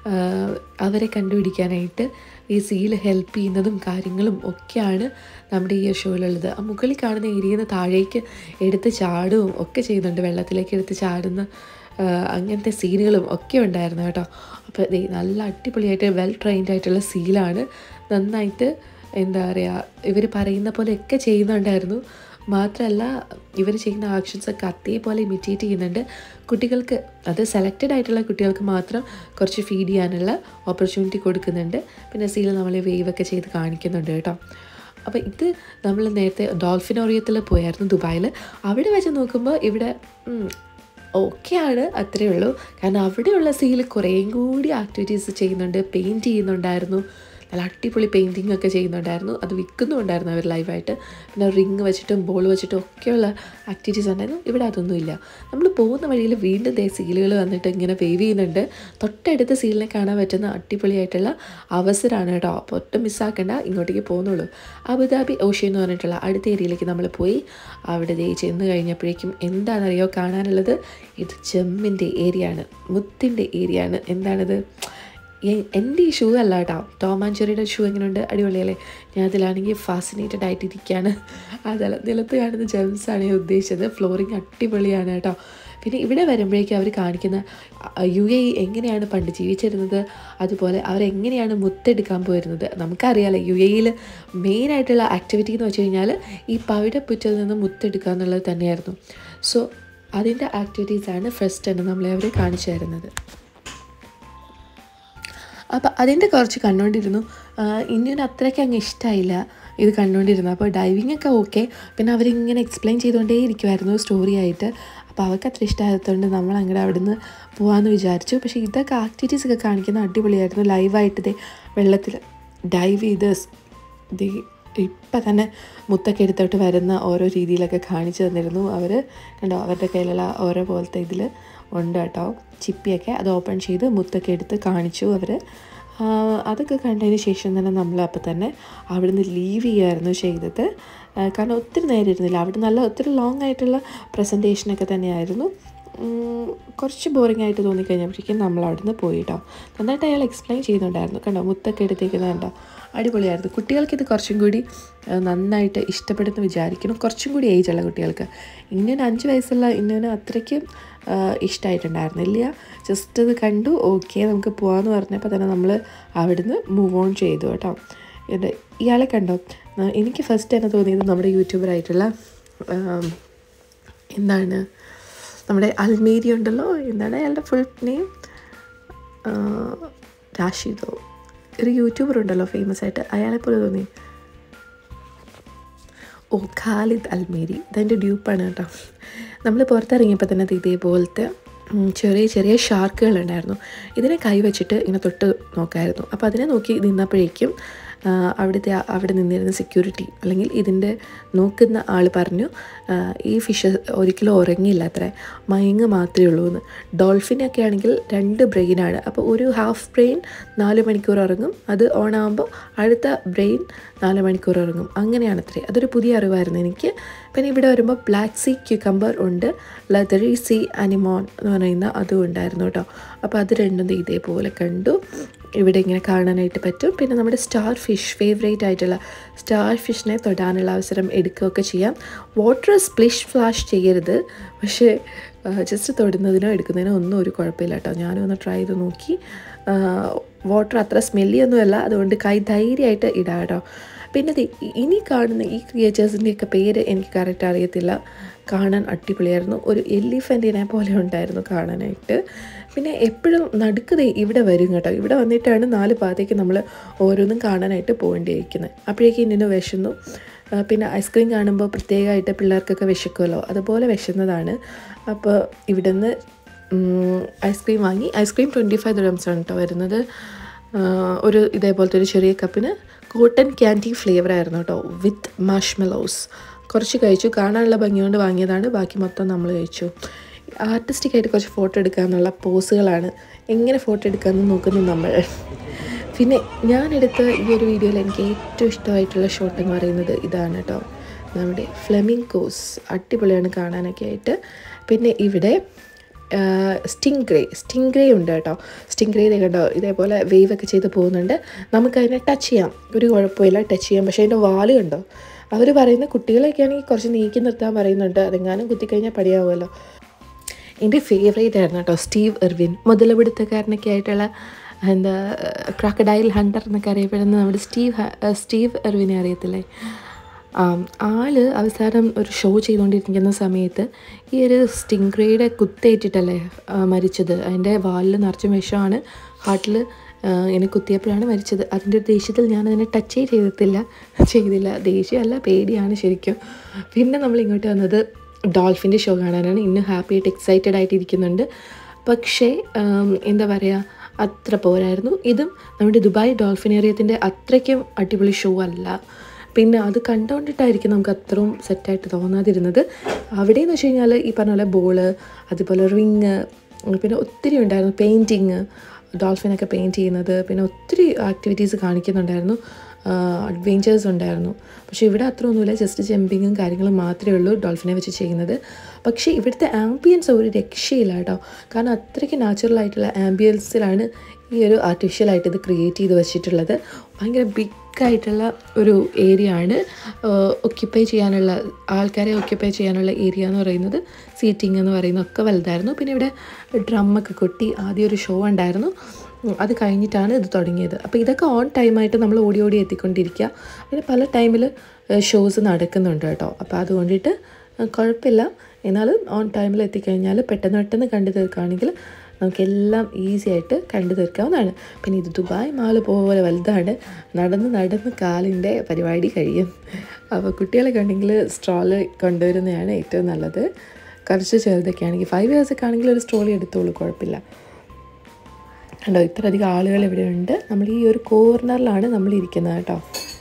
അവരെ കണ്ടുപിടിക്കാനായിട്ട് ഈ സീൽ ഹെൽപ്പ് ചെയ്യുന്നതും കാര്യങ്ങളും ഒക്കെയാണ് നമ്മുടെ ഈ ഷോയിലുള്ളത്. ആ മുകളിൽ കാണുന്ന ഏരിയയിൽ നിന്ന് താഴേക്ക് എടുത്ത് ചാടുകയും ഒക്കെ ചെയ്യുന്നുണ്ട്. വെള്ളത്തിലേക്ക് എടുത്ത് ചാടുന്ന അങ്ങനത്തെ സീനുകളും ഒക്കെ ഉണ്ടായിരുന്നു കേട്ടോ. അപ്പോൾ നല്ല അടിപൊളിയായിട്ട് വെൽ ട്രെയിൻഡ് ആയിട്ടുള്ള സീലാണ്. നന്നായിട്ട് എന്താ പറയുക, ഇവർ പറയുന്ന പോലെയൊക്കെ ചെയ്യുന്നുണ്ടായിരുന്നു. മാത്രമല്ല ഇവർ ചെയ്യുന്ന ആക്ഷൻസൊക്കെ അതേപോലെ ഇമിറ്റേറ്റ് ചെയ്യുന്നുണ്ട്. കുട്ടികൾക്ക്, അത് സെലക്റ്റഡ് ആയിട്ടുള്ള കുട്ടികൾക്ക് മാത്രം കുറച്ച് ഫീഡ് ചെയ്യാനുള്ള ഓപ്പർച്യൂണിറ്റി കൊടുക്കുന്നുണ്ട്. പിന്നെ സീൽ നമ്മളെ വേവൊക്കെ ചെയ്ത് കാണിക്കുന്നുണ്ട് കേട്ടോ. അപ്പോൾ ഇത് നമ്മൾ നേരത്തെ ഡോൾഫിനോറിയത്തിൽ പോയായിരുന്നു ദുബായിൽ. അവിടെ വെച്ച് നോക്കുമ്പോൾ ഇവിടെ ഓക്കെയാണ്, അത്രയേ ഉള്ളൂ. കാരണം അവിടെയുള്ള സീൽ കുറേയും കൂടി ആക്ടിവിറ്റീസ് ചെയ്യുന്നുണ്ട്. പെയിൻറ്റ് ചെയ്യുന്നുണ്ടായിരുന്നു, നല്ല അടിപൊളി പെയിൻറ്റിങ് ഒക്കെ ചെയ്യുന്നുണ്ടായിരുന്നു. അത് വിൽക്കുന്നുണ്ടായിരുന്നു അവർ ലൈവായിട്ട്. പിന്നെ റിങ് വെച്ചിട്ടും ബോൾ വെച്ചിട്ടും ഒക്കെയുള്ള ആക്ടിവിറ്റീസ് ഉണ്ടായിരുന്നു. ഇവിടെ അതൊന്നുമില്ല. നമ്മൾ പോകുന്ന വഴിയിൽ വീണ്ടും സീലുകൾ വന്നിട്ട് ഇങ്ങനെ വേവ് ചെയ്യുന്നുണ്ട്. തൊട്ടടുത്ത് സീലിനെ കാണാൻ പറ്റുന്ന അടിപൊളിയായിട്ടുള്ള അവസരമാണ് കേട്ടോ. അപ്പോൾ ഒട്ടും മിസ്സാക്കണ്ട, ഇങ്ങോട്ടേക്ക് പോകുന്നുള്ളൂ. അബുദാബി ഓഷ്യൻ എന്ന് പറഞ്ഞിട്ടുള്ള അടുത്ത ഏരിയയിലേക്ക് നമ്മൾ പോയി. അവിടെ ചെന്ന് കഴിഞ്ഞപ്പോഴേക്കും എന്താണെന്നറിയോ കാണാനുള്ളത്? ഇത് ജമ്മിൻ്റെ ഏരിയ ആണ്, മുത്തിൻ്റെ ഏരിയ ആണ്. എന്താണിത്? എൻ്റെ ഈ ഷൂ അല്ല കേട്ടോ, ടോം ആൻഡ് ജെറിയുടെ ഷൂ എങ്ങനെയുണ്ട്? അടിപൊളിയല്ലേ? ഞാൻ അതിലാണെങ്കിൽ ഫാസിനേറ്റഡ് ആയിട്ടിരിക്കുകയാണ്. അതല്ല, നിലത്ത് കാണുന്ന ജെംസാണ് ഞാൻ ഉദ്ദേശിച്ചത്. ഫ്ലോറിങ് അടിപൊളിയാണ് കേട്ടോ. പിന്നെ ഇവിടെ വരുമ്പോഴേക്കും അവർ കാണിക്കുന്ന UAE എങ്ങനെയാണ് പണ്ട് ജീവിച്ചിരുന്നത്, അതുപോലെ അവരെങ്ങനെയാണ് മുത്തെടുക്കാൻ പോയിരുന്നത്. നമുക്കറിയാമല്ലോ UAEയിൽ മെയിനായിട്ടുള്ള ആക്ടിവിറ്റി എന്ന് വെച്ച് കഴിഞ്ഞാൽ ഈ പവിഴപ്പുറ്റിൽ നിന്ന് മുത്തെടുക്കുക എന്നുള്ളത് തന്നെയായിരുന്നു. സോ അതിൻ്റെ ആക്ടിവിറ്റീസാണ് ഫസ്റ്റ് തന്നെ നമ്മളെ അവർ കാണിച്ചു തരുന്നത്. അപ്പോൾ അതിൻ്റെ കുറച്ച് കണ്ടുകൊണ്ടിരുന്നു. ഇന്ത്യന് അത്രയ്ക്ക് അങ്ങ് ഇഷ്ടമായില്ല ഇത് കണ്ടുകൊണ്ടിരുന്നു. അപ്പോൾ ഡൈവിംഗ് ഒക്കെ ഓക്കെ. പിന്നെ അവരിങ്ങനെ എക്സ്പ്ലെയിൻ ചെയ്തുകൊണ്ടേ ഇരിക്കുമായിരുന്നു സ്റ്റോറി ആയിട്ട്. അപ്പോൾ അവർക്ക് അത്ര ഇഷ്ടമായതുകൊണ്ട് നമ്മൾ അങ്ങോട്ട് അവിടെ നിന്ന് പോകാമെന്ന് വിചാരിച്ചു. പക്ഷേ ഇതൊക്കെ ആക്ടിവിറ്റീസൊക്കെ കാണിക്കുന്ന അടിപൊളിയായിരുന്നു. ലൈവായിട്ട് വെള്ളത്തിൽ ഡൈവ് ചെയ്ത് ഇപ്പം തന്നെ മുത്തൊക്കെ എടുത്തോട്ട് വരുന്ന ഓരോ രീതിയിലൊക്കെ കാണിച്ചു തന്നിരുന്നു അവർ. കണ്ടോ, അവരുടെ കയ്യിലുള്ള ഓരോ പോലത്തെ ഇതിൽ ഉണ്ട് കേട്ടോ ചിപ്പിയൊക്കെ. അത് ഓപ്പൺ ചെയ്ത് മുത്തൊക്കെ എടുത്ത് കാണിച്ചു അവർ. അതൊക്കെ കണ്ടതിന് ശേഷം തന്നെ നമ്മൾ അപ്പം തന്നെ അവിടെ നിന്ന് ലീവ് ചെയ്യുമായിരുന്നു ചെയ്തത്. കാരണം ഒത്തിരി നേരം ഇരുന്നില്ല അവിടെ. നല്ല ഒത്തിരി ലോങ് ആയിട്ടുള്ള പ്രസൻറ്റേഷനൊക്കെ തന്നെയായിരുന്നു. കുറച്ച് ബോറിംഗ് ആയിട്ട് തോന്നിക്കഴിഞ്ഞപ്പോഴേക്കും നമ്മൾ അവിടെ നിന്ന് പോയി കേട്ടോ. നന്നായിട്ട് അയാൾ എക്സ്പ്ലെയിൻ ചെയ്യുന്നുണ്ടായിരുന്നു. കണ്ടോ, മുത്തൊക്കെ എടുത്തേക്കുന്നത് കണ്ടോ, അടിപൊളിയായിരുന്നു. കുട്ടികൾക്കിത് കുറച്ചും കൂടി നന്നായിട്ട് ഇഷ്ടപ്പെടുന്നു വിചാരിക്കുന്നു. കുറച്ചും കൂടി ഏജുള്ള കുട്ടികൾക്ക്. ഇന്നൊരു 5 വയസ്സുള്ള ഇന്നൊരു അത്രയ്ക്ക് ഇഷ്ടമായിട്ടുണ്ടായിരുന്നില്ല. ജസ്റ്റ് അത് കണ്ടു, ഓക്കെ നമുക്ക് പോകാമെന്ന് പറഞ്ഞപ്പോൾ തന്നെ നമ്മൾ അവിടുന്ന് മൂവ് ഓൺ ചെയ്തു കേട്ടോ. ഇയാളെ കണ്ടോ, എനിക്ക് ഫസ്റ്റ് തന്നെ തോന്നിയത് നമ്മുടെ യൂട്യൂബറായിട്ടുള്ള എന്താണ് നമ്മുടെ അൽമേരി ഉണ്ടല്ലോ, എന്താണ് അയാളുടെ ഫുൾ നെയിം? റാഷിദോ, ഒരു യൂട്യൂബർ ഉണ്ടല്ലോ ഫേമസ് ആയിട്ട്, അയാളെപ്പോലെ തോന്നി. ഖാലിദ് അൽമേരി, ഇതെൻ്റെ ഡ്യൂപ്പാണ് കേട്ടോ. നമ്മൾ പുറത്തിറങ്ങിയപ്പോൾ തന്നെ ഇതേപോലത്തെ ചെറിയ ചെറിയ ഷാർക്കുകളുണ്ടായിരുന്നു. ഇതിനെ കൈവച്ചിട്ട് ഇങ്ങനെ തൊട്ട് നോക്കായിരുന്നു. അപ്പോൾ അതിനെ നോക്കി നിന്നപ്പോഴേക്കും അവിടെ നിന്നിരുന്ന സെക്യൂരിറ്റി അല്ലെങ്കിൽ ഇതിൻ്റെ നോക്കുന്ന ആൾ പറഞ്ഞു, ഈ ഫിഷ് ഒരിക്കലും ഉറങ്ങിയില്ല അത്രേ, മയങ്ങ് മാത്രമേ ഉള്ളൂ എന്ന്. ഡോൾഫിനൊക്കെ ആണെങ്കിൽ 2 ബ്രെയിനാണ്. അപ്പോൾ ഒരു ഹാഫ് ബ്രെയിൻ 4 മണിക്കൂർ ഉറങ്ങും, അത് ഓണാകുമ്പോൾ അടുത്ത ബ്രെയിൻ 4 മണിക്കൂർ ഉറങ്ങും. അങ്ങനെയാണത്രേ. അതൊരു പുതിയ അറിവായിരുന്നു എനിക്ക്. പിന്നെ ഇവിടെ വരുമ്പോൾ ബ്ലാക്ക് സീ ക്യൂക്കമ്പർ ഉണ്ട്, ലതറി സീ അനിമോൺ എന്ന് പറയുന്ന അതും ഉണ്ടായിരുന്നു കേട്ടോ. അപ്പോൾ അത് രണ്ടും ഇതേപോലെ കണ്ടു. ഇവിടെ ഇങ്ങനെ കാണാനായിട്ട് പറ്റും. പിന്നെ നമ്മുടെ സ്റ്റാർ ഫിഷ്, ഫേവറേറ്റ് ആയിട്ടുള്ള സ്റ്റാർ ഫിഷിനെ തൊടാനുള്ള അവസരം എടുക്കുകയൊക്കെ ചെയ്യാം. വാട്ടർ സ്പ്ലിഷ് ഫ്ലാഷ് ചെയ്യരുത്, പക്ഷേ ജസ്റ്റ് തൊടുന്നതിനോ എടുക്കുന്നതിനോ ഒന്നും ഒരു കുഴപ്പമില്ല കേട്ടോ. ഞാനും ഒന്ന് ട്രൈ ചെയ്ത് നോക്കി. വാട്ടർ അത്ര സ്മെല്ലിയൊന്നുമല്ല, അതുകൊണ്ട് കൈ ധൈര്യമായിട്ട് ഇടാം കേട്ടോ. പിന്നെ ഇനി കാണുന്ന ഈ ക്രിയേച്ചേഴ്സിൻ്റെയൊക്കെ പേര് എനിക്ക് കറക്റ്റ് അറിയത്തില്ല. കാണാൻ അടിപൊളിയായിരുന്നു. ഒരു എലിഫൻറ്റിനെ പോലെ ഉണ്ടായിരുന്നു കാണാനായിട്ട്. പിന്നെ എപ്പോഴും നടുക്ക് ഇവിടെ വരും കേട്ടോ. ഇവിടെ വന്നിട്ടാണ് 4 ഭാഗത്തേക്ക് നമ്മൾ ഓരോന്നും കാണാനായിട്ട് പോകേണ്ടിയിരിക്കുന്നത്. അപ്പോഴേക്കും ഇന്നിന് വിശന്നു. പിന്നെ ഐസ്ക്രീം കാണുമ്പോൾ പ്രത്യേകമായിട്ട് പിള്ളേർക്കൊക്കെ വിശക്കുമല്ലോ, അതുപോലെ വിശന്നതാണ്. അപ്പോൾ ഇവിടെ നിന്ന് ഐസ്ക്രീം വാങ്ങി. ഐസ്ക്രീം 25 ദിർഹംസാണ് കേട്ടോ വരുന്നത്. ഒരു ഇതേപോലത്തെ ഒരു ചെറിയ കപ്പിന് കോട്ടൺ ക്യാൻഡി ഫ്ലേവറായിരുന്നു കേട്ടോ, വിത്ത് മാഷ്മെലോസ്. കുറച്ച് കഴിച്ചു, കാണാനുള്ള ഭംഗി കൊണ്ട് വാങ്ങിയതാണ്. ബാക്കി മൊത്തം നമ്മൾ കഴിച്ചു. ആർട്ടിസ്റ്റിക്കായിട്ട് കുറച്ച് ഫോട്ടോ എടുക്കാമെന്നുള്ള പോസുകളാണ്. എങ്ങനെ ഫോട്ടോ എടുക്കാമെന്ന് നോക്കുന്നു നമ്മൾ. പിന്നെ ഞാനെടുത്ത ഈ ഒരു വീഡിയോയിൽ എനിക്ക് ഏറ്റവും ഇഷ്ടമായിട്ടുള്ള ഷോട്ട് എന്ന് പറയുന്നത് ഇതാണ് കേട്ടോ, നമ്മുടെ ഫ്ലെമിംഗോസ്. അടിപൊളിയാണ് കാണാനൊക്കെ ആയിട്ട്. പിന്നെ ഇവിടെ സ്റ്റിംഗ് ഗ്രേ ഉണ്ട് കേട്ടോ. സ്റ്റിംഗ് ഗ്രേ കണ്ടോ, ഇതേപോലെ വേവൊക്കെ ചെയ്ത് പോകുന്നുണ്ട്. നമുക്കതിനെ ടച്ച് ചെയ്യാം, ഒരു കുഴപ്പമില്ല, ടച്ച് ചെയ്യാം. പക്ഷേ അതിൻ്റെ വാല് കണ്ടോ, അവർ പറയുന്ന കുട്ടികളൊക്കെ ആണെങ്കിൽ കുറച്ച് നീക്കി നിർത്താൻ പറയുന്നുണ്ട്. അതെങ്ങാനും കുത്തിക്കഴിഞ്ഞാൽ പടിയാവുമല്ലോ. എൻ്റെ ഫേവറേറ്റ് ആയിരുന്നു കേട്ടോ സ്റ്റീവ് ഇർവിൻ. മുതലപിടുത്തക്കാരനൊക്കെ ആയിട്ടുള്ള എന്താ ക്രോക്കഡൈൽ ഹണ്ടർ എന്നൊക്കെ അറിയപ്പെടുന്ന നമ്മുടെ സ്റ്റീവ് ഇർവിനെ അറിയത്തില്ലേ? ആള് അവസാനം ഒരു ഷോ ചെയ്തുകൊണ്ടിരിക്കുന്ന സമയത്ത് ഈ ഒരു സ്റ്റിംഗ്രേയുടെ കുത്തേറ്റിട്ടല്ലേ മരിച്ചത്. അതിൻ്റെ വാലിൽ നിറച്ചും വിഷമാണ്, ഹാർട്ടിൽ എന്നെ കുത്തിയപ്പോഴാണ് മരിച്ചത്. അതിൻ്റെ ഒരു ദേഷ്യത്തിൽ ഞാനതിനെ ടച്ചേ ചെയ്തില്ല. ദേഷ്യമല്ല, പേടിയാണ് ശരിക്കും. പിന്നെ നമ്മൾ ഇങ്ങോട്ട് വന്നത് ഡോൾഫിൻ്റെ ഷോ കാണാനാണ്. ഇന്ന് ഹാപ്പി ആയിട്ട് എക്സൈറ്റഡ് ആയിട്ട് ഇരിക്കുന്നുണ്ട്. പക്ഷേ എന്താ പറയുക, അത്ര പോരായിരുന്നു. ഇതും നമ്മുടെ ദുബായ് ഡോൾഫിനേറിയത്തിൻ്റെ അത്രയ്ക്കും അടിപൊളി ഷോ അല്ല. പിന്നെ അത് കണ്ടുകൊണ്ടിട്ടായിരിക്കും നമുക്ക് അത്രയും സെറ്റായിട്ട് തോന്നാതിരുന്നത്. അവിടെയെന്ന് വെച്ച് കഴിഞ്ഞാൽ ഈ പറഞ്ഞ പോലെ ബോള്, അതുപോലെ റിങ്, പിന്നെ ഒത്തിരി ഉണ്ടായിരുന്നു, പെയിൻറ്റിങ്, ഡോൾഫിനൊക്കെ പെയിൻറ്റ് ചെയ്യുന്നത്, പിന്നെ ഒത്തിരി ആക്ടിവിറ്റീസ് കാണിക്കുന്നുണ്ടായിരുന്നു, അഡ്വെഞ്ചേഴ്സ് ഉണ്ടായിരുന്നു. പക്ഷേ ഇവിടെ അത്ര ഒന്നുമില്ല, ജസ്റ്റ് ജമ്പിങ്ങും കാര്യങ്ങളും മാത്രമേ ഉള്ളൂ ഡോൾഫിനെ വെച്ച് ചെയ്യുന്നത്. പക്ഷേ ഇവിടുത്തെ ആംബിയൻസ് ഒരു രക്ഷയില്ല കേട്ടോ. കാരണം അത്രയ്ക്ക് നാച്ചുറൽ ആയിട്ടുള്ള ആംബിയൻസിലാണ് ഈ ഒരു ആർട്ടിഫിഷ്യലായിട്ട് ഇത് ക്രിയേറ്റ് ചെയ്ത് വെച്ചിട്ടുള്ളത്. ഭയങ്കര ബിഗായിട്ടുള്ള ഒരു ഏരിയ ആണ്. ആൾക്കാരെ ഒക്യുപ്പൈ ചെയ്യാനുള്ള ഏരിയ എന്ന് പറയുന്നത്, സീറ്റിംഗ് എന്ന് പറയുന്നത് ഒക്കെ വലുതായിരുന്നു. പിന്നെ ഇവിടെ ഡ്രമ്മൊക്കെ കൊട്ടി ആദ്യം ഒരു ഷോ ഉണ്ടായിരുന്നു, അത് കഴിഞ്ഞിട്ടാണ് ഇത് തുടങ്ങിയത്. അപ്പോൾ ഇതൊക്കെ ഓൺ ടൈമായിട്ട് നമ്മൾ ഓടി എത്തിക്കൊണ്ടിരിക്കുക. പിന്നെ പല ടൈമിൽ ഷോസ് നടക്കുന്നുണ്ട് കേട്ടോ. അപ്പോൾ അതുകൊണ്ടിട്ട് കുഴപ്പമില്ല. എന്നാലും ഓൺ ടൈമിൽ എത്തിക്കഴിഞ്ഞാൽ പെട്ടെന്ന് കണ്ടു തീർക്കുകയാണെങ്കിൽ നമുക്കെല്ലാം ഈസി ആയിട്ട് കണ്ടു തീർക്കാവുന്നതാണ്. പിന്നെ ഇത് ദുബായ് മാള് പോലെ വലുതാണ്, നടന്ന് കാലിൻ്റെ പരിപാടി കഴിയും. അപ്പോൾ കുട്ടികളൊക്കെ ഉണ്ടെങ്കിൽ സ്ട്രോള് കൊണ്ടുവരുന്നതാണ് ഏറ്റവും നല്ലത്. കുറച്ച് ചെറുതൊക്കെ ആണെങ്കിൽ 5 yearsൊക്കെ ആണെങ്കിൽ ഒരു സ്ട്രോളി എടുത്തോളൂ, കുഴപ്പമില്ല. കണ്ടോ, ഇത്രയധികം ആളുകൾ ഇവിടെ ഉണ്ട്. നമ്മൾ ഈ ഒരു കോർണറിലാണ് നമ്മൾ ഇരിക്കുന്നത് കേട്ടോ.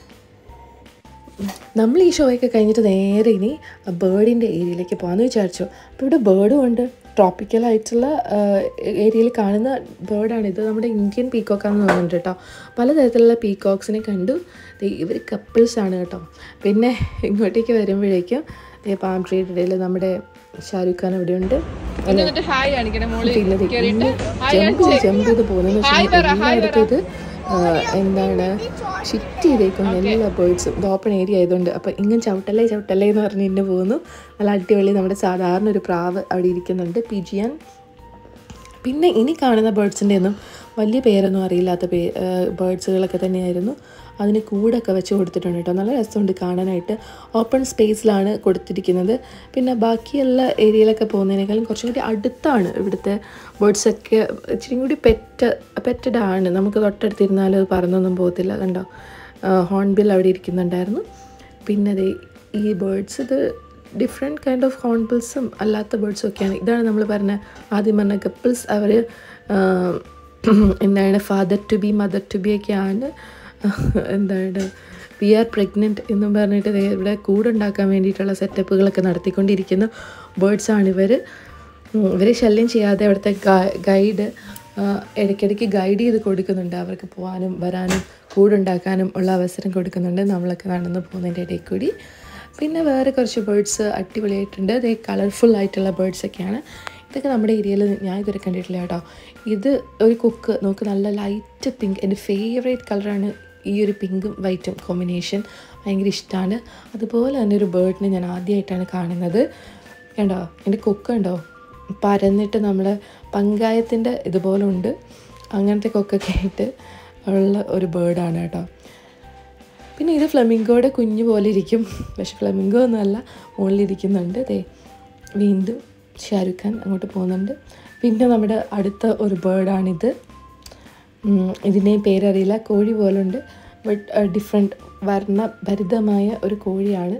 നമ്മൾ ഈ ഷോയൊക്കെ കഴിഞ്ഞിട്ട് നേരെ ഇനി ബേർഡിൻ്റെ ഏരിയയിലേക്ക് പോകാമെന്ന് വിചാരിച്ചു. അപ്പോൾ ഇവിടെ ബേർഡും ഉണ്ട്. ട്രോപ്പിക്കലായിട്ടുള്ള ഏരിയയിൽ കാണുന്ന ബേർഡാണിത്. നമ്മുടെ ഇന്ത്യൻ പീക്കോക്കാണെന്ന് തോന്നുന്നുണ്ട് കേട്ടോ. പലതരത്തിലുള്ള പീക്കോക്സിനെ കണ്ടു. ഇവർ കപ്പിൾസാണ് കേട്ടോ. പിന്നെ ഇങ്ങോട്ടേക്ക് വരുമ്പോഴേക്കും പാം ട്രീയുടെ ഇടയിൽ നമ്മുടെ ഷാരൂഖ് ഖാൻ ഇവിടെ ഉണ്ട്. പിന്നെ ജമ്പ് ചെയ്ത് പോകുന്നതെന്ന് ഇത് എന്താണ് ഷിഫ്റ്റ് ചെയ്തേക്കും എല്ലാ ബേർഡ്സും. ഇത് ഓപ്പൺ ഏരിയ ആയതുകൊണ്ട്. അപ്പോൾ ഇങ്ങനെ ചവിട്ടല്ലേ എന്ന് പറഞ്ഞ് ഇന്നെ പോകുന്നു. നല്ല അടിപൊളി നമ്മുടെ സാധാരണ ഒരു പ്രാവ് അവിടെ ഇരിക്കുന്നുണ്ട്, പിജിയൻ. പിന്നെ ഇനി കാണുന്ന ബേർഡ്സിൻ്റെ ഒന്നും വലിയ പേരൊന്നും അറിയില്ലാത്ത ബേർഡ്സുകളൊക്കെ തന്നെയായിരുന്നു. അതിന് കൂടൊക്കെ വെച്ച് കൊടുത്തിട്ടുണ്ട് കേട്ടോ. നല്ല രസമുണ്ട് കാണാനായിട്ട്. ഓപ്പൺ സ്പേസിലാണ് കൊടുത്തിരിക്കുന്നത്. പിന്നെ ബാക്കിയുള്ള ഏരിയയിലൊക്കെ പോകുന്നതിനേക്കാളും കുറച്ചും കൂടി അടുത്താണ് ഇവിടുത്തെ ബേർഡ്സൊക്കെ. ഇച്ചിരി കൂടി പെറ്റഡാണ്. നമുക്ക് തൊട്ടടുത്തിരുന്നാലും അത് പറന്നൊന്നും പോകത്തില്ല. കണ്ടോ, ഹോൺബിൽ അവിടെ ഇരിക്കുന്നുണ്ടായിരുന്നു. പിന്നെ ഈ ബേർഡ്സ് ഇത് ഡിഫറെൻറ്റ് കൈൻഡ് ഓഫ് ഹോൺബിൽസും അല്ലാത്ത ബേർഡ്സും ഒക്കെയാണ്. ഇതാണ് നമ്മൾ ആദ്യം പറഞ്ഞ കപ്പിൾസ്. അവർ എന്താണ് father to be mother to be ഒക്കെയാണ്. എന്താണ് വി ആർ പ്രഗ്നൻറ്റ് എന്നും പറഞ്ഞിട്ട് ഇവിടെ കൂടുണ്ടാക്കാൻ വേണ്ടിയിട്ടുള്ള സെറ്റപ്പുകളൊക്കെ നടത്തിക്കൊണ്ടിരിക്കുന്ന ബേർഡ്സാണ് ഇവരെ ശല്യം ചെയ്യാതെ അവിടുത്തെ ഗൈഡ് ഇടയ്ക്കിടയ്ക്ക് ഗൈഡ് ചെയ്ത് കൊടുക്കുന്നുണ്ട്. അവർക്ക് പോകാനും വരാനും കൂടുണ്ടാക്കാനും ഉള്ള അവസരം കൊടുക്കുന്നുണ്ട്, നമ്മളൊക്കെ നടന്ന് പോകുന്നതിൻ്റെ ഇടയിൽ കൂടി. പിന്നെ വേറെ കുറച്ച് ബേർഡ്സ് അടിപൊളിയായിട്ടുണ്ട്. ഇത് കളർഫുൾ ആയിട്ടുള്ള ബേർഡ്സൊക്കെയാണ്. ഇതൊക്കെ നമ്മുടെ ഏരിയയിൽ ഞാൻ ഇതുവരെ കണ്ടിട്ടില്ല കേട്ടോ. ഇത് ഒരു കൊക്ക് നോക്ക്, നല്ല ലൈറ്റ് പിങ്ക്. എൻ്റെ ഫേവറേറ്റ് കളറാണ് ഈ ഒരു പിങ്കും വൈറ്റും കോമ്പിനേഷൻ. ഭയങ്കര ഇഷ്ടമാണ്. അതുപോലെ തന്നെ ഒരു ബേർഡിനെ ഞാൻ ആദ്യമായിട്ടാണ് കാണുന്നത്. കണ്ടോ, എൻ്റെ കൊക്ക് കണ്ടോ, പരന്നിട്ട് നമ്മുടെ പങ്കായത്തിൻ്റെ ഇതുപോലെ ഉണ്ട്. അങ്ങനത്തെ കൊക്കൊക്കെ ആയിട്ട് ഉള്ള ഒരു ബേർഡാണ് കേട്ടോ. പിന്നെ ഇത് ഫ്ലമിംഗോയുടെ കുഞ്ഞു പോലെ ഇരിക്കും, പക്ഷെ ഫ്ലമിംഗോ ഒന്നുമല്ല, മുകളിലിരിക്കുന്നുണ്ട്. വീണ്ടും ഷാരൂഖ് ഖാൻ അങ്ങോട്ട് പോകുന്നുണ്ട്. പിന്നെ നമ്മുടെ അടുത്ത ഒരു ബേർഡാണിത്. ഇതിൻ്റെയും പേരറിയില്ല, കോഴി പോലെ ഉണ്ട്, ബട്ട് ഡിഫറെൻറ്റ് വർണ്ണഭരിതമായ ഒരു കോഴിയാണ്.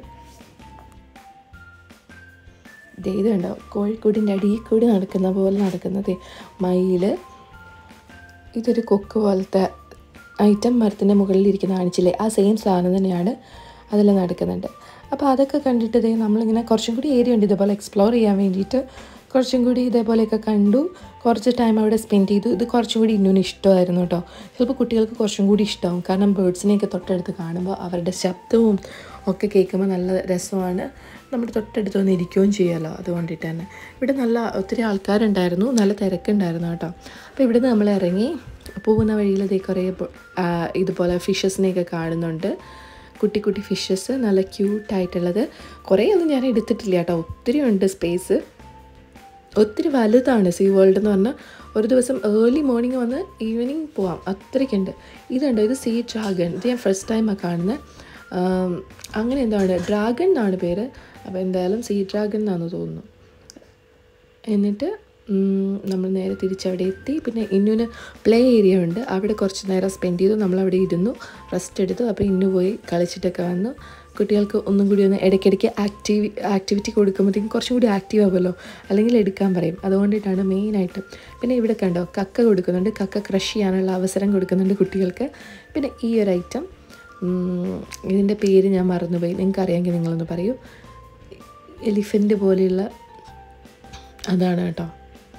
ഇത് കണ്ടോ, കോഴിക്കൂടിൻ്റെ അടിയിൽ കൂടി നടക്കുന്ന പോലെ നടക്കുന്നത് മയിൽ. ഇതൊരു കൊക്ക് പോലത്തെ ഐറ്റം മരത്തിൻ്റെ മുകളിലിരിക്കുന്ന കാണിച്ചില്ലേ, ആ സെയിം സാധനം തന്നെയാണ് അതിൽ നടക്കുന്നുണ്ട്. അപ്പോൾ അതൊക്കെ കണ്ടിട്ട് നമ്മളിങ്ങനെ കുറച്ചും കൂടി ഏരിയ ഉണ്ട് ഇതേപോലെ എക്സ്പ്ലോർ ചെയ്യാൻ വേണ്ടിയിട്ട്. കുറച്ചും കൂടി ഇതേപോലെയൊക്കെ കണ്ടു, കുറച്ച് ടൈം അവിടെ സ്പെൻഡ് ചെയ്തു. ഇത് കുറച്ചും കൂടി ഇന്നൂന് ഇഷ്ടമായിരുന്നു കേട്ടോ. ചിലപ്പോൾ കുട്ടികൾക്ക് കുറച്ചും കൂടി ഇഷ്ടമാവും, കാരണം ബേർഡ്സിനെയൊക്കെ തൊട്ടടുത്ത് കാണുമ്പോൾ അവരുടെ ശബ്ദവും ഒക്കെ കേൾക്കുമ്പോൾ നല്ല രസമാണ്. നമ്മുടെ തൊട്ടടുത്ത് വന്ന് ഇരിക്കുകയും ചെയ്യുമല്ലോ, അതുകൊണ്ടിട്ട് തന്നെ. ഇവിടെ ഒത്തിരി ആൾക്കാരുണ്ടായിരുന്നു, നല്ല തിരക്കുണ്ടായിരുന്നു കേട്ടോ. അപ്പോൾ ഇവിടുന്ന് നമ്മൾ ഇറങ്ങി പോകുന്ന വഴിയിൽ കുറേ ഇതുപോലെ ഫിഷസിനെയൊക്കെ കാണുന്നുണ്ട്. കുട്ടി കുട്ടി ഫിഷസ്, നല്ല ക്യൂട്ടായിട്ടുള്ളത്. കുറേ ഒന്നും ഞാൻ എടുത്തിട്ടില്ല കേട്ടോ, ഒത്തിരി ഉണ്ട് സ്പേസ്. ഒത്തിരി വലുതാണ് സീ വേൾഡ് എന്ന് പറഞ്ഞാൽ. ഒരു ദിവസം ഏർലി മോർണിംഗ് വന്ന് ഈവനിങ് പോവാം, അത്രയ്ക്കുണ്ട്. ഇതുണ്ട്, ഇത് സീ ഡ്രാഗൺ. ഇത് ഞാൻ ഫസ്റ്റ് ടൈമാണ് കാണുന്നത്. അങ്ങനെ എന്താണ് ഡ്രാഗൺ എന്നാണ് പേര്. അപ്പോൾ എന്തായാലും സീ ഡ്രാഗൺ എന്നാണെന്ന് തോന്നുന്നു. എന്നിട്ട് നമ്മൾ നേരെ തിരിച്ചവിടെ എത്തി. പിന്നെ ഇന്നുവിന് പ്ലേ ഏരിയ ഉണ്ട്, അവിടെ കുറച്ച് നേരം സ്പെൻഡ് ചെയ്തു. നമ്മളവിടെ ഇരുന്നു, റെസ്റ്റ് എടുത്തു. അപ്പോൾ ഇന്നു പോയി കളിച്ചിട്ടൊക്കെ വന്നു. കുട്ടികൾക്ക് ഒന്നും കൂടി ഒന്ന് ഇടയ്ക്കിടയ്ക്ക് ആക്ടിവിറ്റി കൊടുക്കുമ്പോഴത്തേക്കും കുറച്ചും കൂടി ആക്റ്റീവ് ആകുമല്ലോ, അല്ലെങ്കിൽ എടുക്കാൻ പറയും. അതുകൊണ്ടിട്ടാണ് മെയിനായിട്ട്. പിന്നെ ഇവിടെ കണ്ടോ കക്ക കൊടുക്കുന്നുണ്ട്, കക്ക ക്രഷ് ചെയ്യാനുള്ള അവസരം കൊടുക്കുന്നുണ്ട് കുട്ടികൾക്ക്. പിന്നെ ഈ ഒരു ഐറ്റം, ഇതിൻ്റെ പേര് ഞാൻ മറന്നുപോയി, നിങ്ങൾക്ക് അറിയാമെങ്കിൽ നിങ്ങളൊന്ന് പറയൂ. എലിഫൻ്റ് പോലെയുള്ള അതാണ് കേട്ടോ.